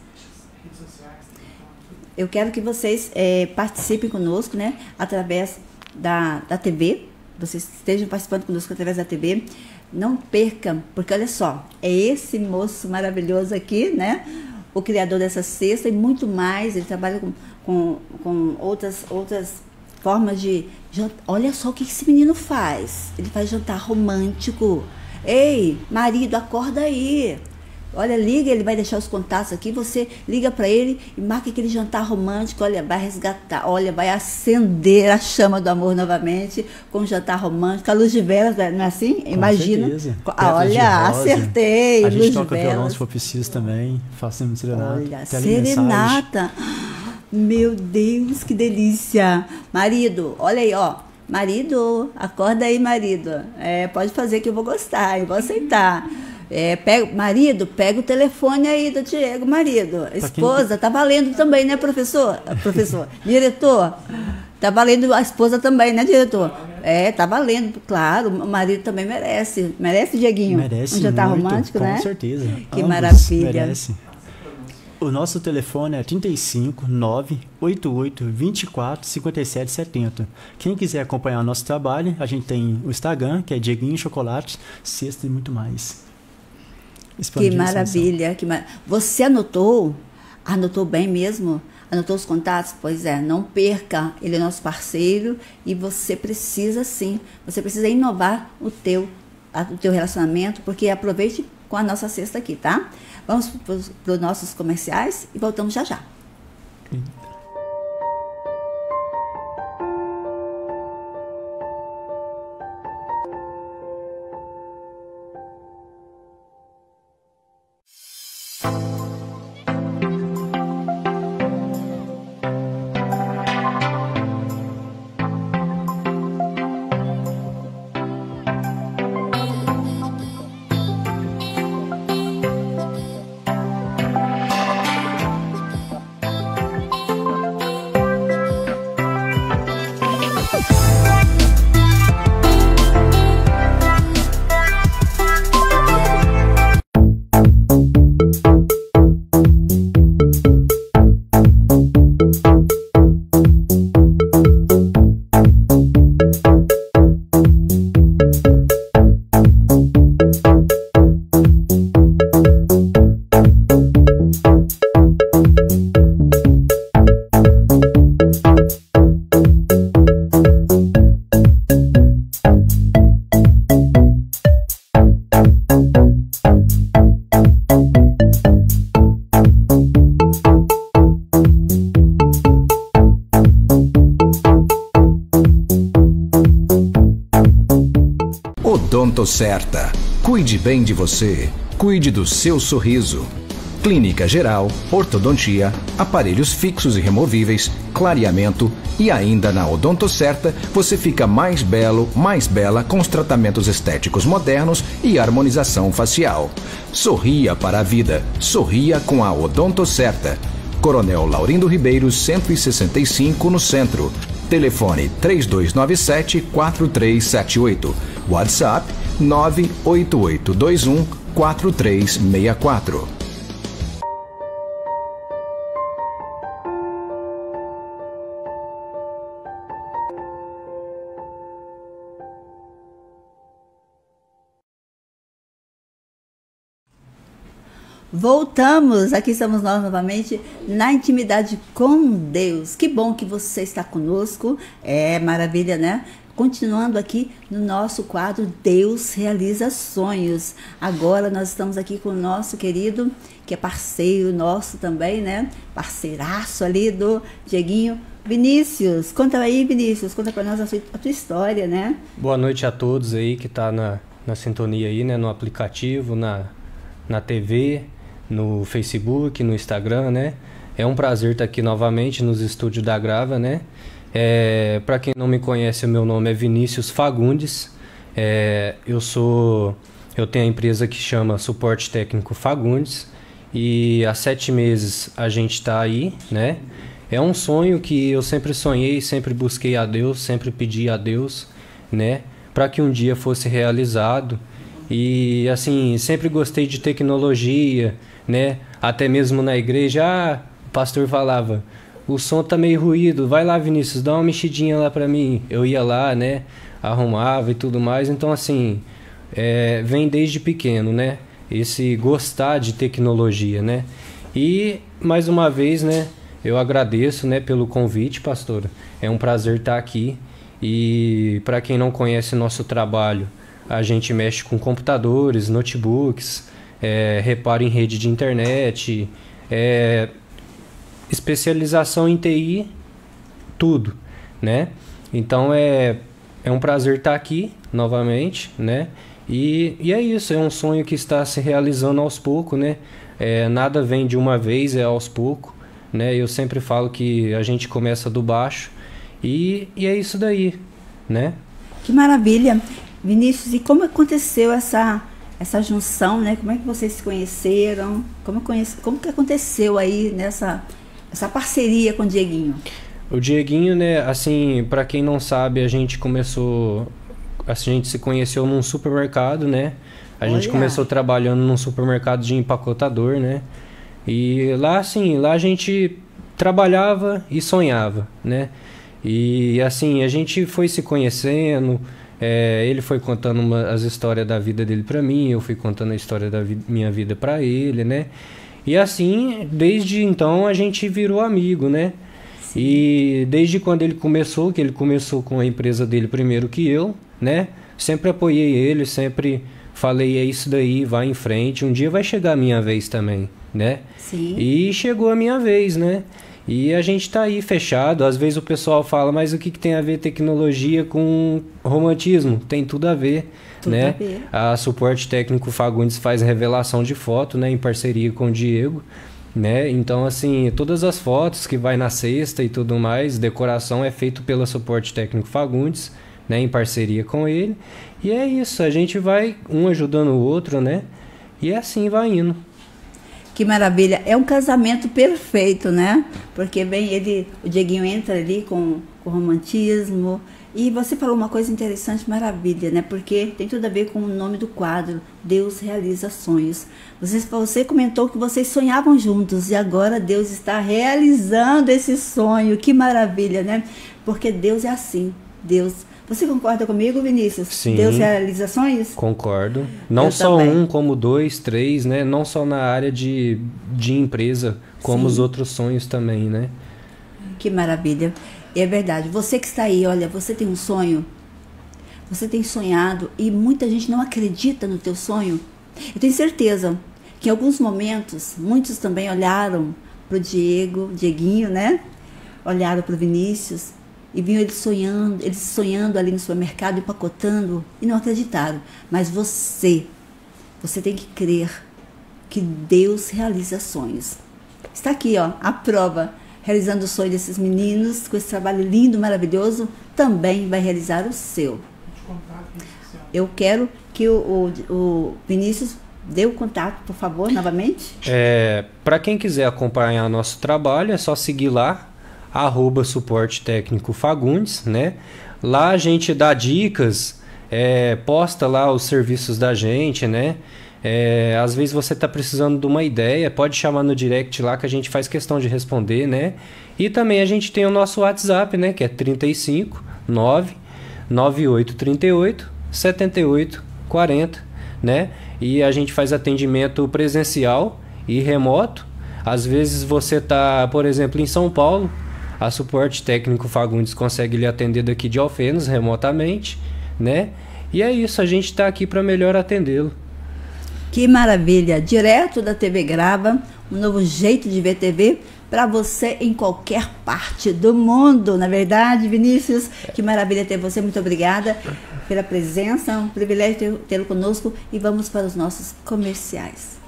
Eu quero que vocês participem conosco, né? Através da TV. Vocês estejam participando conosco através da TV. Não percam, porque olha só, é esse moço maravilhoso aqui, né? O criador dessa cesta e muito mais. Ele trabalha com outras formas de... Olha só o que esse menino faz. Ele faz jantar romântico. Ei, marido, acorda aí. Olha, liga, ele vai deixar os contatos aqui, você liga para ele e marca aquele jantar romântico, olha, vai resgatar, olha, vai acender a chama do amor novamente com um jantar romântico, a luz de velas, não é assim? Imagina. Olha, acertei. A gente toca violão se for preciso também, fazemos serenata. Olha, serenata. Meu Deus, que delícia. Marido, olha aí, ó. Marido, acorda aí, marido. Pode fazer que eu vou gostar, eu vou aceitar. Marido, pega o telefone aí do Diego, marido. Esposa, tá valendo também, né, professor? Diretor, tá valendo a esposa também, né, diretor? Tá valendo, claro, o marido também merece. Merece, Dieguinho? Merece um jantar muito, romântico, com né? Com certeza. Que maravilha. Merece. O nosso telefone é 35 988 24 57 70. Quem quiser acompanhar o nosso trabalho, a gente tem o Instagram, que é Dieguinho Chocolate, Cesta e muito mais. Que maravilha. Você anotou? Anotou bem mesmo? Anotou os contatos? Pois é, não perca. Ele é nosso parceiro e você precisa sim. Você precisa inovar o teu relacionamento, porque aproveite com a nossa cesta aqui, tá? Vamos para os nossos comerciais e voltamos já já. Odontocerta. Cuide bem de você. Cuide do seu sorriso. Clínica geral, ortodontia, aparelhos fixos e removíveis, clareamento e ainda na Odontocerta você fica mais belo, mais bela com os tratamentos estéticos modernos e harmonização facial. Sorria para a vida. Sorria com a Odontocerta. Coronel Laurindo Ribeiro, 165 no centro. Telefone 3297-4378. WhatsApp 98821-4364. Voltamos, aqui estamos nós novamente na intimidade com Deus. Que bom que você está conosco, maravilha, né? Continuando aqui no nosso quadro Deus Realiza Sonhos. Agora nós estamos aqui com o nosso querido, que é parceiro nosso também, né? Parceiraço ali do Dieguinho, Vinícius. Conta aí, Vinícius, conta para nós a tua história, né? Boa noite a todos aí que tá na sintonia aí, né? No aplicativo, na TV, no Facebook, no Instagram, né? É um prazer estar aqui novamente nos estúdios da Grava, né? Para quem não me conhece, o meu nome é Vinícius Fagundes. Eu tenho a empresa que chama Suporte Técnico Fagundes e há 7 meses a gente está aí, né? É um sonho que eu sempre sonhei, sempre busquei a Deus, sempre pedi a Deus, né? Para que um dia fosse realizado. E assim, sempre gostei de tecnologia, né? Até mesmo na igreja, o pastor falava: o som tá meio ruído, vai lá, Vinícius, dá uma mexidinha lá pra mim. Eu ia lá, né? Arrumava e tudo mais. Então assim, vem desde pequeno, né? Esse gostar de tecnologia, né? E mais uma vez, né? Eu agradeço, né? Pelo convite, pastor. É um prazer estar aqui. E para quem não conhece nosso trabalho, a gente mexe com computadores, notebooks, reparo em rede de internet, especialização em TI, tudo, né? Então é um prazer estar aqui novamente, né? E é isso, é um sonho que está se realizando aos poucos, né? Nada vem de uma vez, é aos poucos, né? Eu sempre falo que a gente começa do baixo e é isso daí, né? Que maravilha! Vinícius, e como aconteceu essa junção, né? Como é que vocês se conheceram? Como que aconteceu aí essa parceria com o Dieguinho? O Dieguinho, né, assim, para quem não sabe, a gente se conheceu num supermercado, né? A gente começou trabalhando num supermercado de empacotador, né? E lá a gente trabalhava e sonhava, né? E assim, a gente foi se conhecendo. Ele foi contando as histórias da vida dele pra mim, eu fui contando a história da minha vida pra ele, né? E assim, desde então a gente virou amigo, né? Sim. E desde quando ele começou, que ele começou com a empresa dele primeiro que eu, né? Sempre apoiei ele, sempre falei, é isso daí, vai em frente, um dia vai chegar a minha vez também, né? Sim. E chegou a minha vez, né? E a gente tá aí fechado. Às vezes o pessoal fala, mas o que tem a ver tecnologia com romantismo? Tem tudo a ver, né? A Suporte Técnico Fagundes faz revelação de foto, né? Em parceria com o Diego, né? Então, assim, todas as fotos que vai na cesta e tudo mais, decoração é feito pela Suporte Técnico Fagundes, né? Em parceria com ele. E é isso, a gente vai um ajudando o outro, né? E assim vai indo. Que maravilha, é um casamento perfeito, né? Porque o Dieguinho entra ali com romantismo. E você falou uma coisa interessante, maravilha, né? Porque tem tudo a ver com o nome do quadro, Deus Realiza Sonhos. Você comentou que vocês sonhavam juntos e agora Deus está realizando esse sonho. Que maravilha, né? Porque Deus é assim, Você concorda comigo, Vinícius? Sim. Deus realiza sonhos? Concordo. Não eu só também. Como 2, 3, né? Não só na área de empresa, como Sim. Os outros sonhos também, né? Que maravilha. É verdade. Você que está aí, olha, você tem um sonho, você tem sonhado e muita gente não acredita no teu sonho. Eu tenho certeza que em alguns momentos, muitos também olharam para o Dieguinho, né? Olharam para o Vinícius E viam eles sonhando ali no supermercado, empacotando, e não acreditaram. Mas você tem que crer que Deus realiza sonhos. Está aqui, ó, a prova, realizando o sonho desses meninos, com esse trabalho lindo, maravilhoso, também vai realizar o seu. Eu quero que o Vinícius dê o contato, por favor, novamente. Para quem quiser acompanhar nosso trabalho, é só seguir lá, @suporte técnico Fagundes, né? Lá a gente dá dicas, posta lá os serviços da gente, né? Às vezes você está precisando de uma ideia, pode chamar no direct lá que a gente faz questão de responder, né? E também a gente tem o nosso WhatsApp, né? Que é 35 99838 7840, né? E a gente faz atendimento presencial e remoto. Às vezes você está, por exemplo, em São Paulo, a Suporte Técnico Fagundes consegue lhe atender daqui de Alfenas remotamente, né? E é isso, a gente está aqui para melhor atendê-lo. Que maravilha! Direto da TV Grava, um novo jeito de ver TV para você em qualquer parte do mundo. Na verdade, Vinícius, que maravilha ter você. Muito obrigada pela presença. Um privilégio tê-lo conosco. E vamos para os nossos comerciais.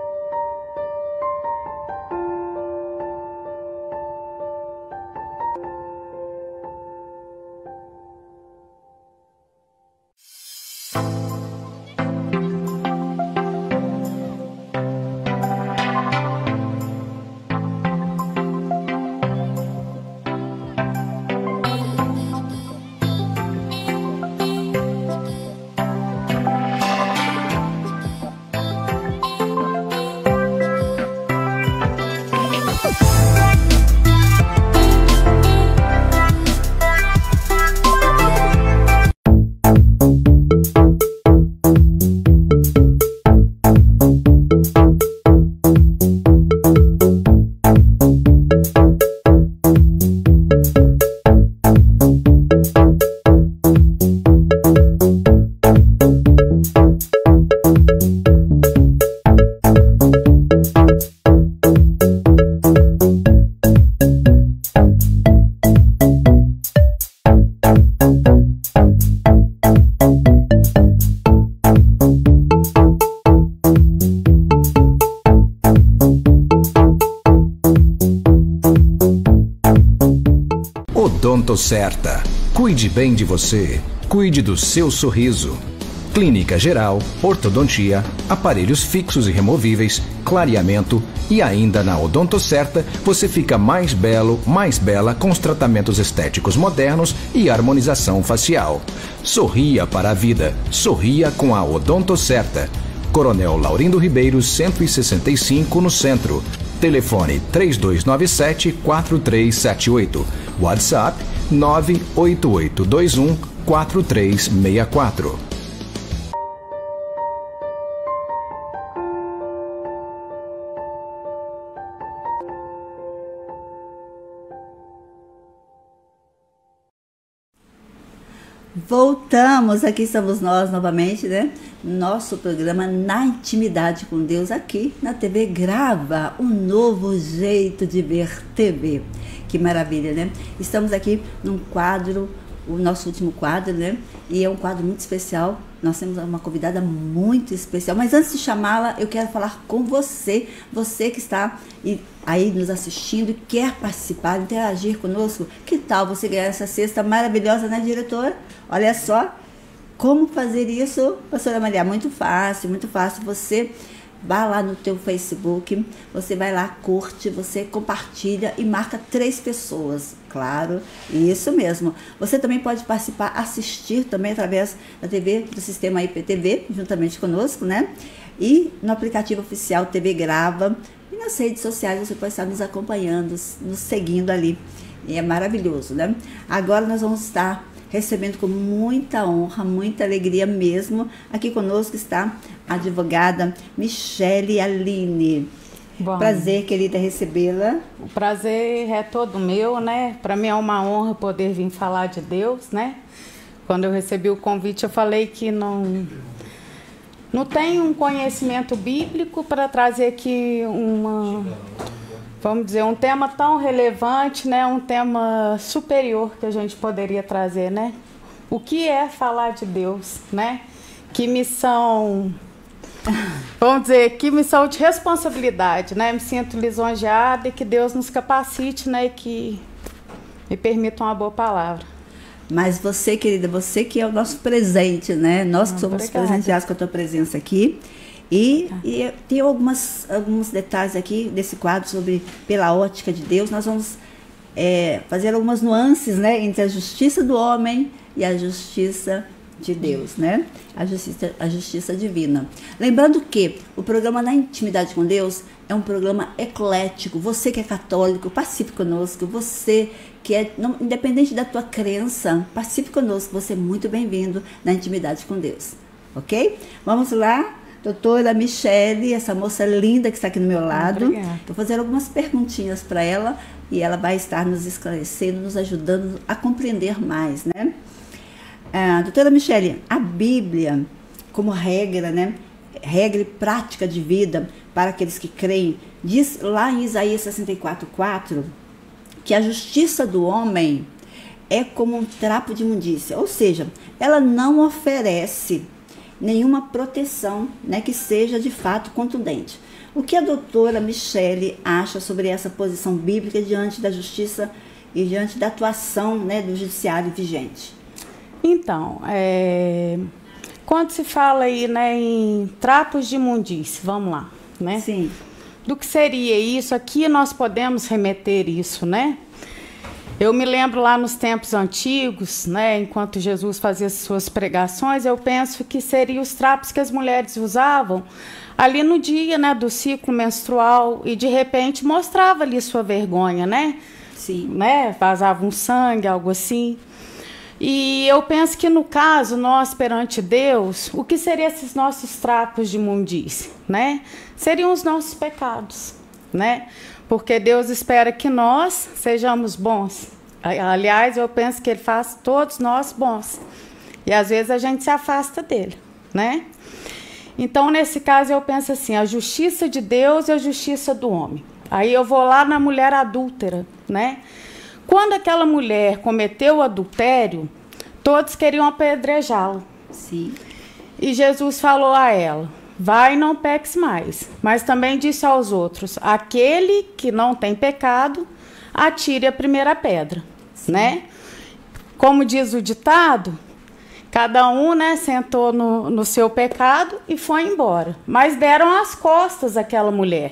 Odonto Certa. Cuide bem de você. Cuide do seu sorriso. Clínica geral, ortodontia, aparelhos fixos e removíveis, clareamento e ainda na Odonto Certa você fica mais belo, mais bela com os tratamentos estéticos modernos e harmonização facial. Sorria para a vida. Sorria com a Odonto Certa. Coronel Laurindo Ribeiro, 165 no centro. Telefone 3297-4378. WhatsApp 98821-4364. Voltamos, aqui estamos nós novamente, né? Nosso programa Na Intimidade com Deus, aqui na TV Grava, um novo jeito de ver TV. Que maravilha, né? Estamos aqui num quadro, o nosso último quadro, né? E é um quadro muito especial. Nós temos uma convidada muito especial. Mas antes de chamá-la, eu quero falar com você. Você que está aí nos assistindo e quer participar, interagir conosco. Que tal você ganhar essa cesta maravilhosa, né, diretora? Olha só como fazer isso, pastora Maria. Muito fácil, muito fácil. Você vai lá no teu Facebook, você vai lá, curte, você compartilha e marca 3 pessoas, claro, isso mesmo. Você também pode participar, assistir também através da TV, do sistema IPTV, juntamente conosco, né? E no aplicativo oficial TV Grava, e nas redes sociais você pode estar nos acompanhando, nos seguindo ali, e é maravilhoso, né? Agora nós vamos estar recebendo com muita honra, muita alegria mesmo. Aqui conosco está a advogada Michele Aline. Bom, prazer, querida, recebê-la. O prazer é todo meu, né? Para mim é uma honra poder vir falar de Deus, né? Quando eu recebi o convite, eu falei que não tenho um conhecimento bíblico para trazer aqui vamos dizer, um tema tão relevante, né? Um tema superior que a gente poderia trazer, né? O que é falar de Deus, né? Que missão, vamos dizer, que missão de responsabilidade, né? Me sinto lisonjeada e que Deus nos capacite, né? E que me permita uma boa palavra. Mas você, querida, você que é o nosso presente, né? Nós que somos presenteados com a tua presença aqui. E tem alguns detalhes aqui desse quadro sobre Pela Ótica de Deus. Nós vamos fazer algumas nuances, né? Entre a justiça do homem e a justiça de Deus, né? A justiça divina. Lembrando que o programa Na Intimidade com Deus é um programa eclético. Você que é católico, participe conosco. Você que é, independente da tua crença, participe conosco. Você é muito bem-vindo na Intimidade com Deus. Ok? Vamos lá, doutora Michele, essa moça linda que está aqui do meu lado. Obrigada. Vou fazer algumas perguntinhas para ela e ela vai estar nos esclarecendo, nos ajudando a compreender mais, né? Doutora Michele, a Bíblia, como regra, né? Regra e prática de vida para aqueles que creem, diz lá em Isaías 64:4 que a justiça do homem é como um trapo de imundícia, ou seja, ela não oferece nenhuma proteção, né, que seja de fato contundente. O que a doutora Michele acha sobre essa posição bíblica diante da justiça e diante da atuação, né, do judiciário vigente? Então, quando se fala aí, né, em trapos de imundície, vamos lá, né? Sim. Do que seria isso? Aqui nós podemos remeter isso, né? Eu me lembro lá nos tempos antigos, né, enquanto Jesus fazia suas pregações, eu penso que seriam os trapos que as mulheres usavam ali no dia, né, do ciclo menstrual e de repente mostrava ali sua vergonha, né? Sim. Né? Vazava um sangue, algo assim. E eu penso que no caso, nós perante Deus, o que seriam esses nossos trapos de imundície, né? Seriam os nossos pecados, né? Porque Deus espera que nós sejamos bons. Aliás, eu penso que Ele faz todos nós bons. E às vezes a gente se afasta dele, né? Então, nesse caso, eu penso assim, a justiça de Deus e a justiça do homem. Aí eu vou lá na mulher adúltera, né? Quando aquela mulher cometeu o adultério, todos queriam apedrejá-la. Sim. E Jesus falou a ela, vai e não peques mais. Mas também disse aos outros, aquele que não tem pecado, atire a primeira pedra. Né? Como diz o ditado, cada um, né, sentou no seu pecado e foi embora. Mas deram as costas àquela mulher.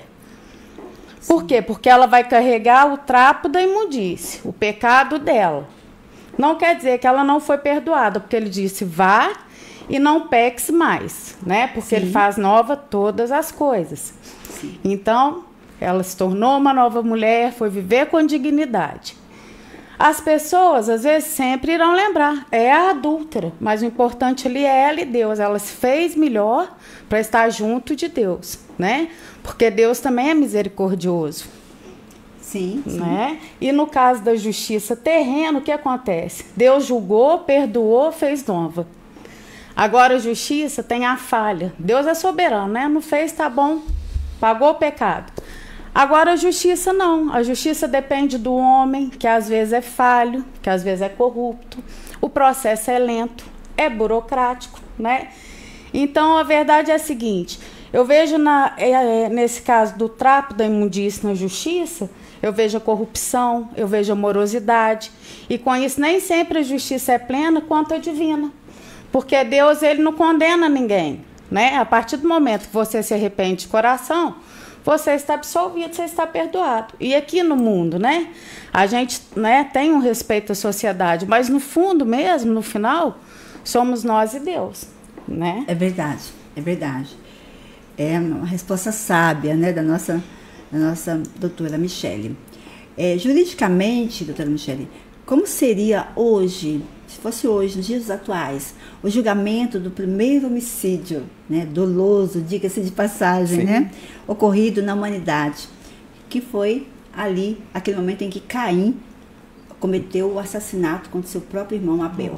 Por quê? Porque ela vai carregar o trapo da imundície, o pecado dela. Não quer dizer que ela não foi perdoada, porque ele disse, vá e não peques mais, né? Porque Ele faz nova todas as coisas. Sim. Então, ela se tornou uma nova mulher, foi viver com dignidade. As pessoas, às vezes, sempre irão lembrar, é a adúltera, mas o importante ali é ela e Deus. Ela se fez melhor para estar junto de Deus, né? Porque Deus também é misericordioso. Sim, sim. Né? E no caso da justiça terrena, o que acontece? Deus julgou, perdoou, fez nova. Agora a justiça tem a falha. Deus é soberano, né? Não fez, tá bom, pagou o pecado. Agora a justiça não. A justiça depende do homem, que às vezes é falho, que às vezes é corrupto. O processo é lento, é burocrático, né? Então a verdade é a seguinte, eu vejo nesse caso do trapo da imundície na justiça, eu vejo a corrupção, eu vejo a morosidade. E com isso nem sempre a justiça é plena quanto a divina. Porque Deus, Ele não condena ninguém, né? A partir do momento que você se arrepende de coração, você está absolvido, você está perdoado. E aqui no mundo, né? A gente, né, tem um respeito à sociedade, mas no fundo mesmo, no final, somos nós e Deus, né? É verdade, é verdade. É uma resposta sábia, né, da nossa doutora Michele. Juridicamente, doutora Michele, como seria hoje, se fosse hoje, nos dias atuais, o julgamento do primeiro homicídio, né, doloso, diga-se de passagem, né, ocorrido na humanidade, que foi ali, aquele momento em que Caim cometeu o assassinato contra seu próprio irmão Abel?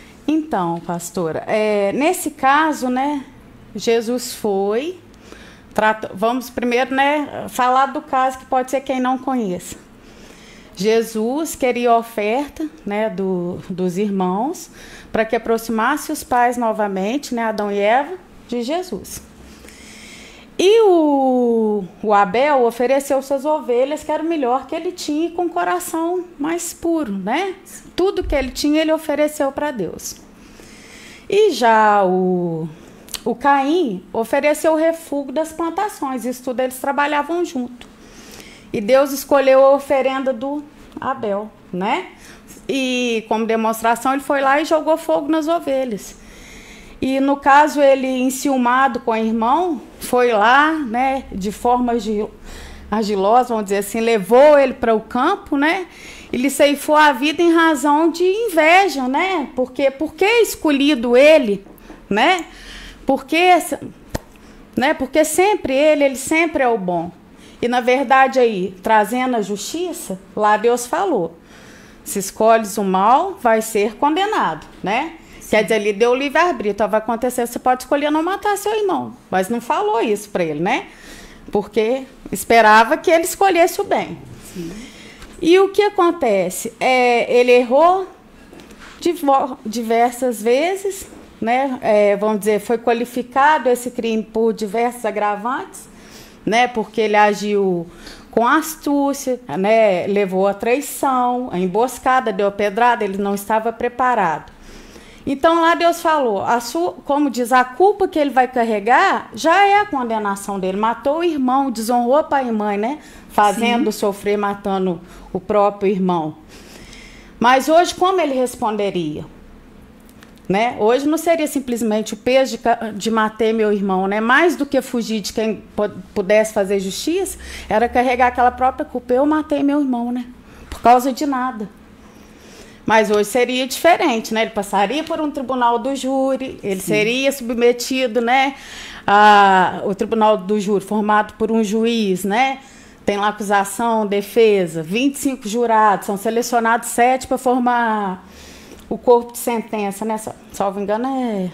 Então, pastora, nesse caso, né, Jesus foi, Vamos primeiro, né, falar do caso que pode ser quem não conheça. Jesus queria a oferta, né, dos irmãos para que aproximasse os pais novamente, né, Adão e Eva, de Jesus. E o Abel ofereceu suas ovelhas, que era o melhor que ele tinha, com o coração mais puro, né? Tudo que ele tinha, ele ofereceu para Deus. E já o Caim ofereceu o refúgio das plantações. Isso tudo eles trabalhavam junto. E Deus escolheu a oferenda do Abel, né? E como demonstração, ele foi lá e jogou fogo nas ovelhas. E no caso, ele, enciumado com o irmão, foi lá, né, de forma argilosa, vamos dizer assim, levou ele para o campo, né? Ele ceifou a vida em razão de inveja, né? Por que escolhido ele, né? Porque sempre ele sempre é o bom. E na verdade aí, trazendo a justiça, lá Deus falou: se escolhes o mal, vai ser condenado, né? Quer dizer, ele deu o livre-arbítrio, vai acontecer, você pode escolher não matar seu irmão. Mas não falou isso para ele, né? Porque esperava que ele escolhesse o bem. Sim. E o que acontece? Ele errou diversas vezes, né? Vamos dizer, foi qualificado esse crime por diversos agravantes, né? Porque ele agiu com astúcia, né? Levou a traição, a emboscada, deu a pedrada, ele não estava preparado. Então lá Deus falou, como diz, a culpa que ele vai carregar já é a condenação dele. Matou o irmão, desonrou pai e mãe, né? Fazendo sofrer, matando o próprio irmão. Mas hoje como ele responderia? Né? Hoje não seria simplesmente o peso de matei meu irmão, né? Mais do que fugir de quem pudesse fazer justiça, era carregar aquela própria culpa. Eu matei meu irmão, né? Por causa de nada. Mas hoje seria diferente, né? Ele passaria por um tribunal do júri, ele seria submetido, né, o tribunal do júri formado por um juiz, né? Tem lá acusação, defesa, 25 jurados, são selecionados 7 para formar o corpo de sentença, né? Salvo engano,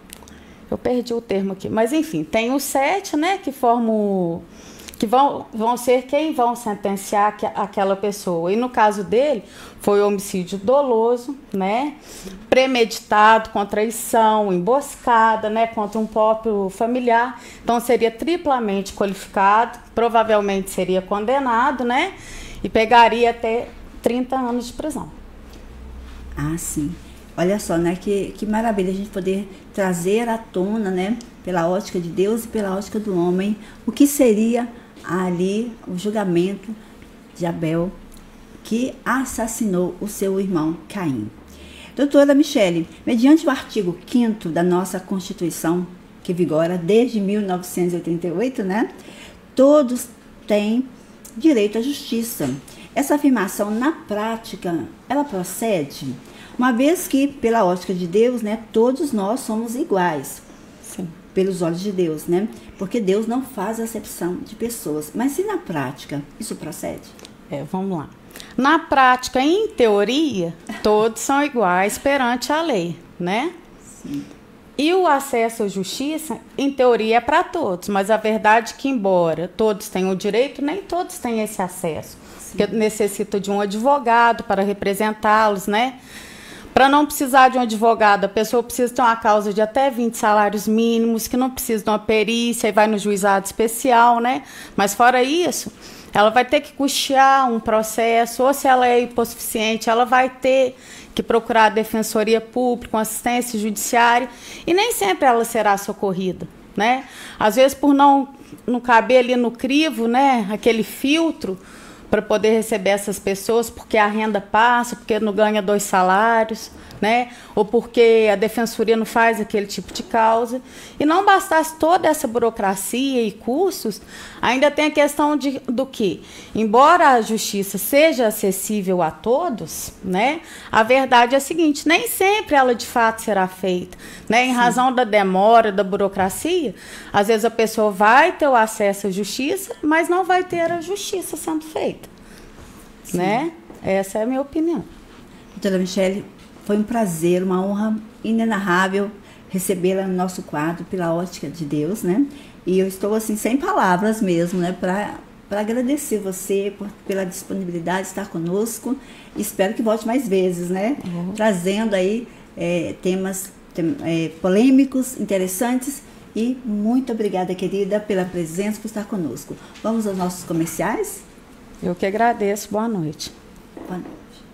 eu perdi o termo aqui. Mas, enfim, tem os 7, né, que formam... que vão ser quem vão sentenciar aquela pessoa. E no caso dele, foi homicídio doloso, né? Premeditado, com traição, emboscada, né? Contra um próprio familiar. Então, seria triplamente qualificado, provavelmente seria condenado, né? E pegaria até 30 anos de prisão. Ah, sim. Olha só, né? Que maravilha a gente poder trazer à tona, né? Pela ótica de Deus e pela ótica do homem, o que seria ali o julgamento de Abel, que assassinou o seu irmão Caim. Doutora Michele, mediante o artigo 5º da nossa Constituição, que vigora desde 1988, né? Todos têm direito à justiça. Essa afirmação, na prática, ela procede? Uma vez que, pela ótica de Deus, né, todos nós somos iguais. Sim. Pelos olhos de Deus, né? Porque Deus não faz acepção de pessoas. Mas se na prática isso procede? Vamos lá. Na prática, em teoria, todos são iguais perante a lei, né? Sim. E o acesso à justiça, em teoria, é para todos. Mas a verdade é que, embora todos tenham o direito, nem todos têm esse acesso. Sim. Porque necessita de um advogado para representá-los, né? Para não precisar de um advogado, a pessoa precisa ter uma causa de até 20 salários mínimos, que não precisa de uma perícia e vai no juizado especial, né? Mas fora isso, ela vai ter que custear um processo, ou se ela é hipossuficiente, ela vai ter que procurar a defensoria pública, uma assistência judiciária, e nem sempre ela será socorrida, né? Às vezes, por não caber ali no crivo, né, aquele filtro, para poder receber essas pessoas, porque a renda passa, porque não ganha 2 salários, né? Ou porque a defensoria não faz aquele tipo de causa. E não bastasse toda essa burocracia e custos, ainda tem a questão do que, embora a justiça seja acessível a todos, né? A verdade é a seguinte, nem sempre ela de fato será feita, né? Em razão da demora, da burocracia, às vezes a pessoa vai ter o acesso à justiça, mas não vai ter a justiça sendo feita. Né? Essa é a minha opinião. Doutora Michele, foi um prazer, uma honra inenarrável recebê-la no nosso quadro pela ótica de Deus, né? E eu estou assim sem palavras mesmo, né, para agradecer você pela disponibilidade de estar conosco. Espero que volte mais vezes, né? Trazendo aí temas polêmicos, interessantes. E muito obrigada, querida, pela presença, por estar conosco. Vamos aos nossos comerciais? Eu que agradeço. Boa noite. Boa noite.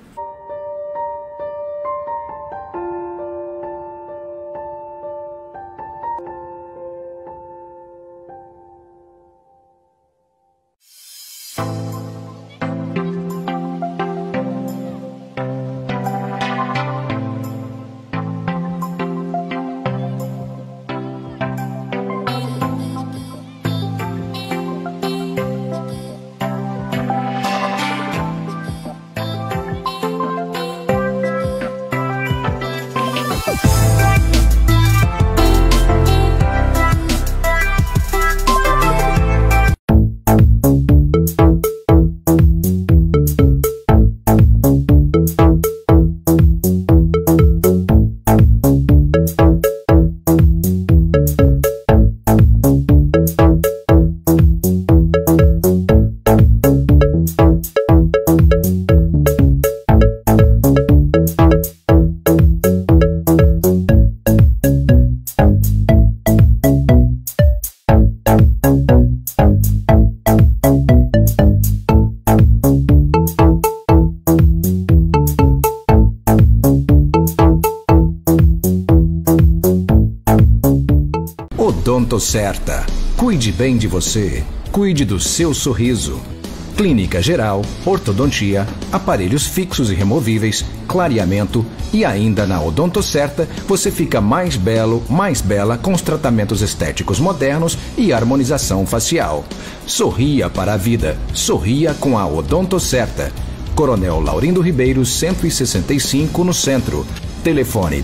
Odonto Certa. Cuide bem de você. Cuide do seu sorriso. Clínica geral, ortodontia, aparelhos fixos e removíveis, clareamento e ainda na Odonto Certa você fica mais belo, mais bela com os tratamentos estéticos modernos e harmonização facial. Sorria para a vida. Sorria com a Odonto Certa. Coronel Laurindo Ribeiro, 165 no centro. Telefone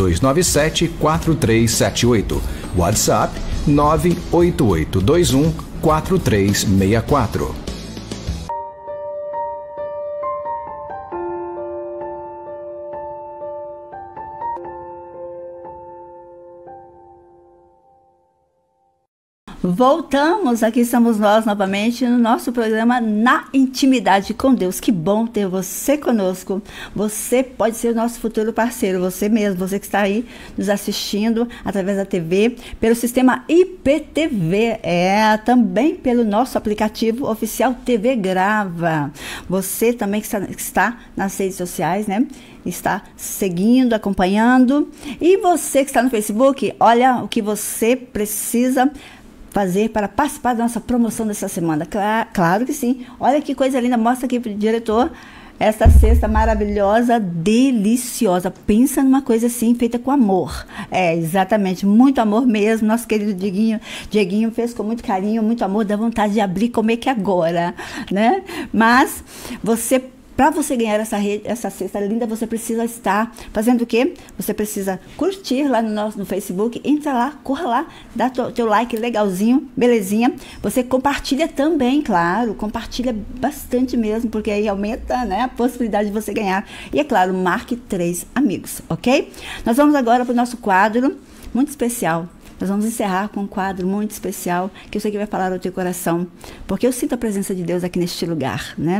3297-4378. WhatsApp 98821-4364. Voltamos, aqui estamos nós novamente no nosso programa Na Intimidade com Deus. Que bom ter você conosco. Você pode ser o nosso futuro parceiro, você mesmo, você que está aí nos assistindo através da TV, pelo sistema IPTV, também pelo nosso aplicativo oficial TV Grava. Você também que está nas redes sociais, né? Está seguindo, acompanhando. E você que está no Facebook, olha o que você precisa fazer para participar da nossa promoção dessa semana. Claro que sim. Olha que coisa linda. Mostra aqui para o diretor esta cesta maravilhosa, deliciosa. Pensa numa coisa assim, feita com amor. Exatamente, muito amor mesmo. Nosso querido Dieguinho fez com muito carinho, muito amor. Dá vontade de abrir e comer que agora, né? Mas para você ganhar essa cesta linda, você precisa estar fazendo o quê? Você precisa curtir lá no Facebook, entra lá, corra lá, dá teu like legalzinho, belezinha. Você compartilha também, claro, compartilha bastante mesmo, porque aí aumenta, né, a possibilidade de você ganhar. E é claro, marque 3 amigos, ok? Nós vamos agora para o nosso quadro muito especial. Nós vamos encerrar com um quadro muito especial, que eu sei que vai falar ao teu coração, porque eu sinto a presença de Deus aqui neste lugar, né?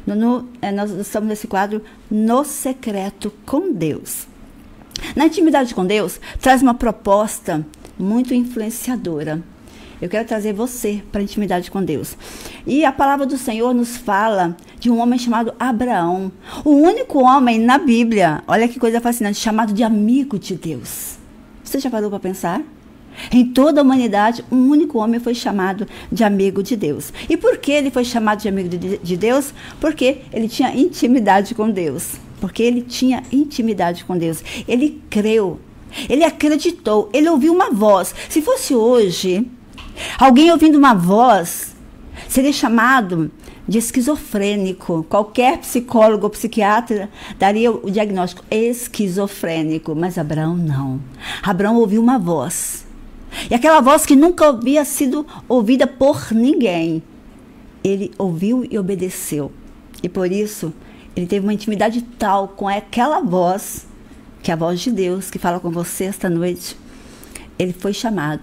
Nós estamos nesse quadro No Secreto com Deus. Na intimidade com Deus, traz uma proposta muito influenciadora. Eu quero trazer você para a intimidade com Deus. E a palavra do Senhor nos fala de um homem chamado Abraão, o único homem na Bíblia, olha que coisa fascinante, chamado de amigo de Deus. Você já parou para pensar? Em toda a humanidade, um único homem foi chamado de amigo de Deus. E por que ele foi chamado de amigo de Deus? Porque ele tinha intimidade com Deus. Porque ele tinha intimidade com Deus. Ele creu, ele acreditou, ele ouviu uma voz. Se fosse hoje, alguém ouvindo uma voz, seria chamado de esquizofrênico. Qualquer psicólogo ou psiquiatra daria o diagnóstico esquizofrênico. Mas Abraão não. Abraão ouviu uma voz. E aquela voz que nunca havia sido ouvida por ninguém. Ele ouviu e obedeceu. E por isso, ele teve uma intimidade tal com aquela voz, que é a voz de Deus, que fala com você esta noite. Ele foi chamado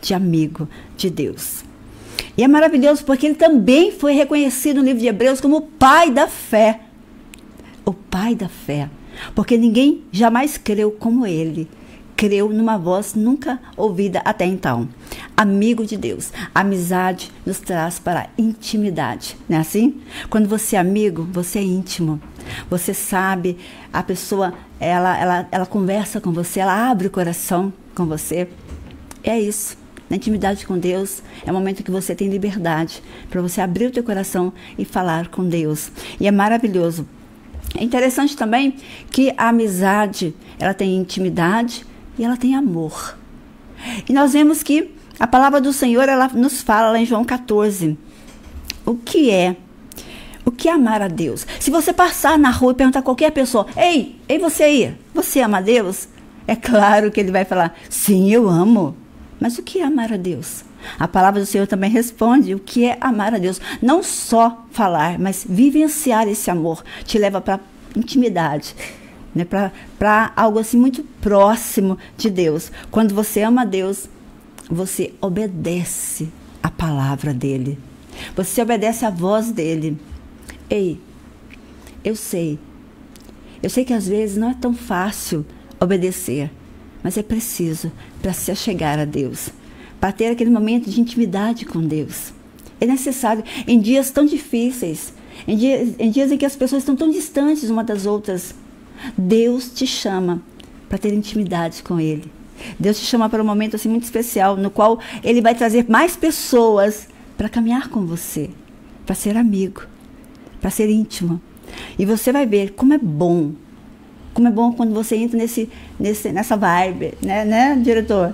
de amigo de Deus. E é maravilhoso porque ele também foi reconhecido no livro de Hebreus como o pai da fé. O pai da fé. Porque ninguém jamais creu como ele. Creu numa voz nunca ouvida até então. Amigo de Deus. Amizade nos traz para a intimidade. Não é assim? Quando você é amigo, você é íntimo. Você sabe, a pessoa, ela conversa com você, ela abre o coração com você. É isso. Na intimidade com Deus, é o momento que você tem liberdade para você abrir o teu coração e falar com Deus. E é maravilhoso. É interessante também que a amizade, ela tem intimidade e ela tem amor. E nós vemos que a palavra do Senhor, ela nos fala lá em João 14. O que é amar a Deus? Se você passar na rua e perguntar a qualquer pessoa, ei você aí, você ama a Deus? É claro que ele vai falar, sim, eu amo. Mas o que é amar a Deus? A palavra do Senhor também responde o que é amar a Deus. Não só falar, mas vivenciar esse amor. Te leva para intimidade, né? Para algo assim muito próximo de Deus. Quando você ama a Deus, você obedece a palavra dele. Você obedece a voz dele. Ei, eu sei que às vezes não é tão fácil obedecer, mas é preciso para se achegar a Deus, para ter aquele momento de intimidade com Deus. É necessário em dias tão difíceis, em dias em que as pessoas estão tão distantes uma das outras. Deus te chama para ter intimidade com Ele. Deus te chama para um momento assim muito especial, no qual Ele vai trazer mais pessoas para caminhar com você, para ser amigo, para ser íntimo. E você vai ver como é bom quando você entra nessa vibe, né, diretor?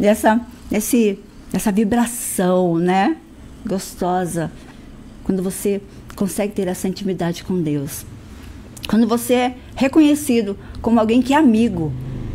Nessa vibração, né? Gostosa. Quando você consegue ter essa intimidade com Deus. Quando você é reconhecido como alguém que é amigo.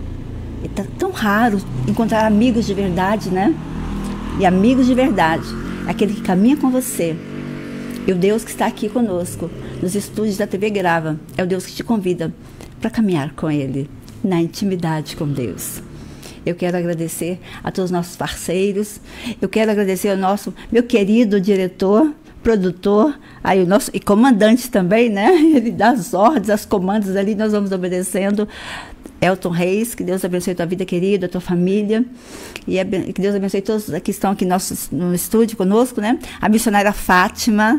E tá tão raro encontrar amigos de verdade, né? E amigos de verdade é aquele que caminha com você. E o Deus que está aqui conosco, nos estúdios da TV Grava, é o Deus que te convida para caminhar com Ele, na intimidade com Deus. Eu quero agradecer a todos os nossos parceiros, eu quero agradecer ao meu querido diretor, produtor, aí o nosso e comandante também, né? Ele dá as ordens, as comandos ali, nós vamos obedecendo. Elton Reis, que Deus abençoe a tua vida, querida, a tua família, e que Deus abençoe todos que estão aqui no estúdio conosco, né? A missionária Fátima,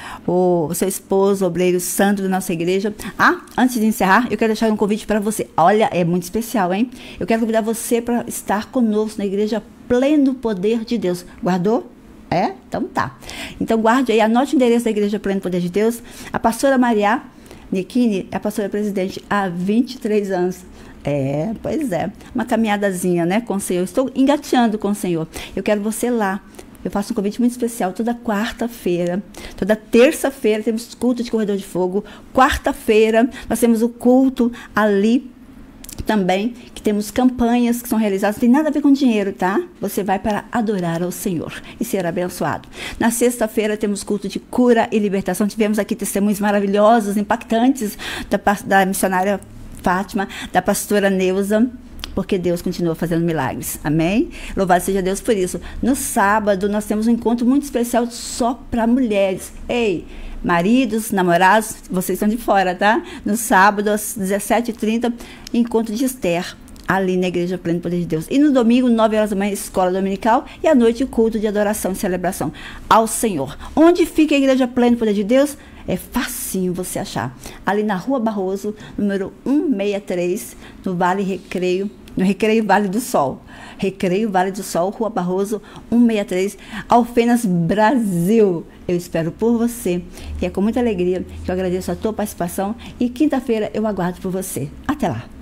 o seu esposo, o obreiro Sandro da nossa igreja. Antes de encerrar, eu quero deixar um convite para você. Olha, é muito especial, hein? Eu quero convidar você para estar conosco na igreja Pleno Poder de Deus. Guardou? Então tá. Então guarde aí, anote o endereço da igreja Pleno Poder de Deus. A pastora Maria Nikini é a pastora presidente há 23 anos. Pois é. Uma caminhadazinha, né, com o Senhor. Estou engateando com o Senhor. Eu quero você lá. Eu faço um convite muito especial toda quarta-feira. Toda terça-feira temos culto de corredor de fogo. Quarta-feira nós temos o culto ali também, que temos campanhas que são realizadas. Não tem nada a ver com dinheiro, tá? Você vai para adorar ao Senhor e ser abençoado. Na sexta-feira temos culto de cura e libertação. Tivemos aqui testemunhos maravilhosos, impactantes da missionária Fátima, da pastora Neuza, porque Deus continua fazendo milagres. Amém? Louvado seja Deus por isso. No sábado, nós temos um encontro muito especial só para mulheres. Ei, maridos, namorados, vocês estão de fora, tá? No sábado, às 17h30, encontro de Esther, ali na Igreja Pleno Poder de Deus. E no domingo, 9 horas da manhã, escola dominical, e à noite, o culto de adoração e celebração ao Senhor. Onde fica a Igreja Pleno Poder de Deus? É facinho você achar. Ali na Rua Barroso, número 163, no Vale Recreio, no Recreio Vale do Sol. Recreio Vale do Sol, Rua Barroso, 163, Alfenas, Brasil. Eu espero por você. E é com muita alegria que eu agradeço a tua participação. E quinta-feira eu aguardo por você. Até lá.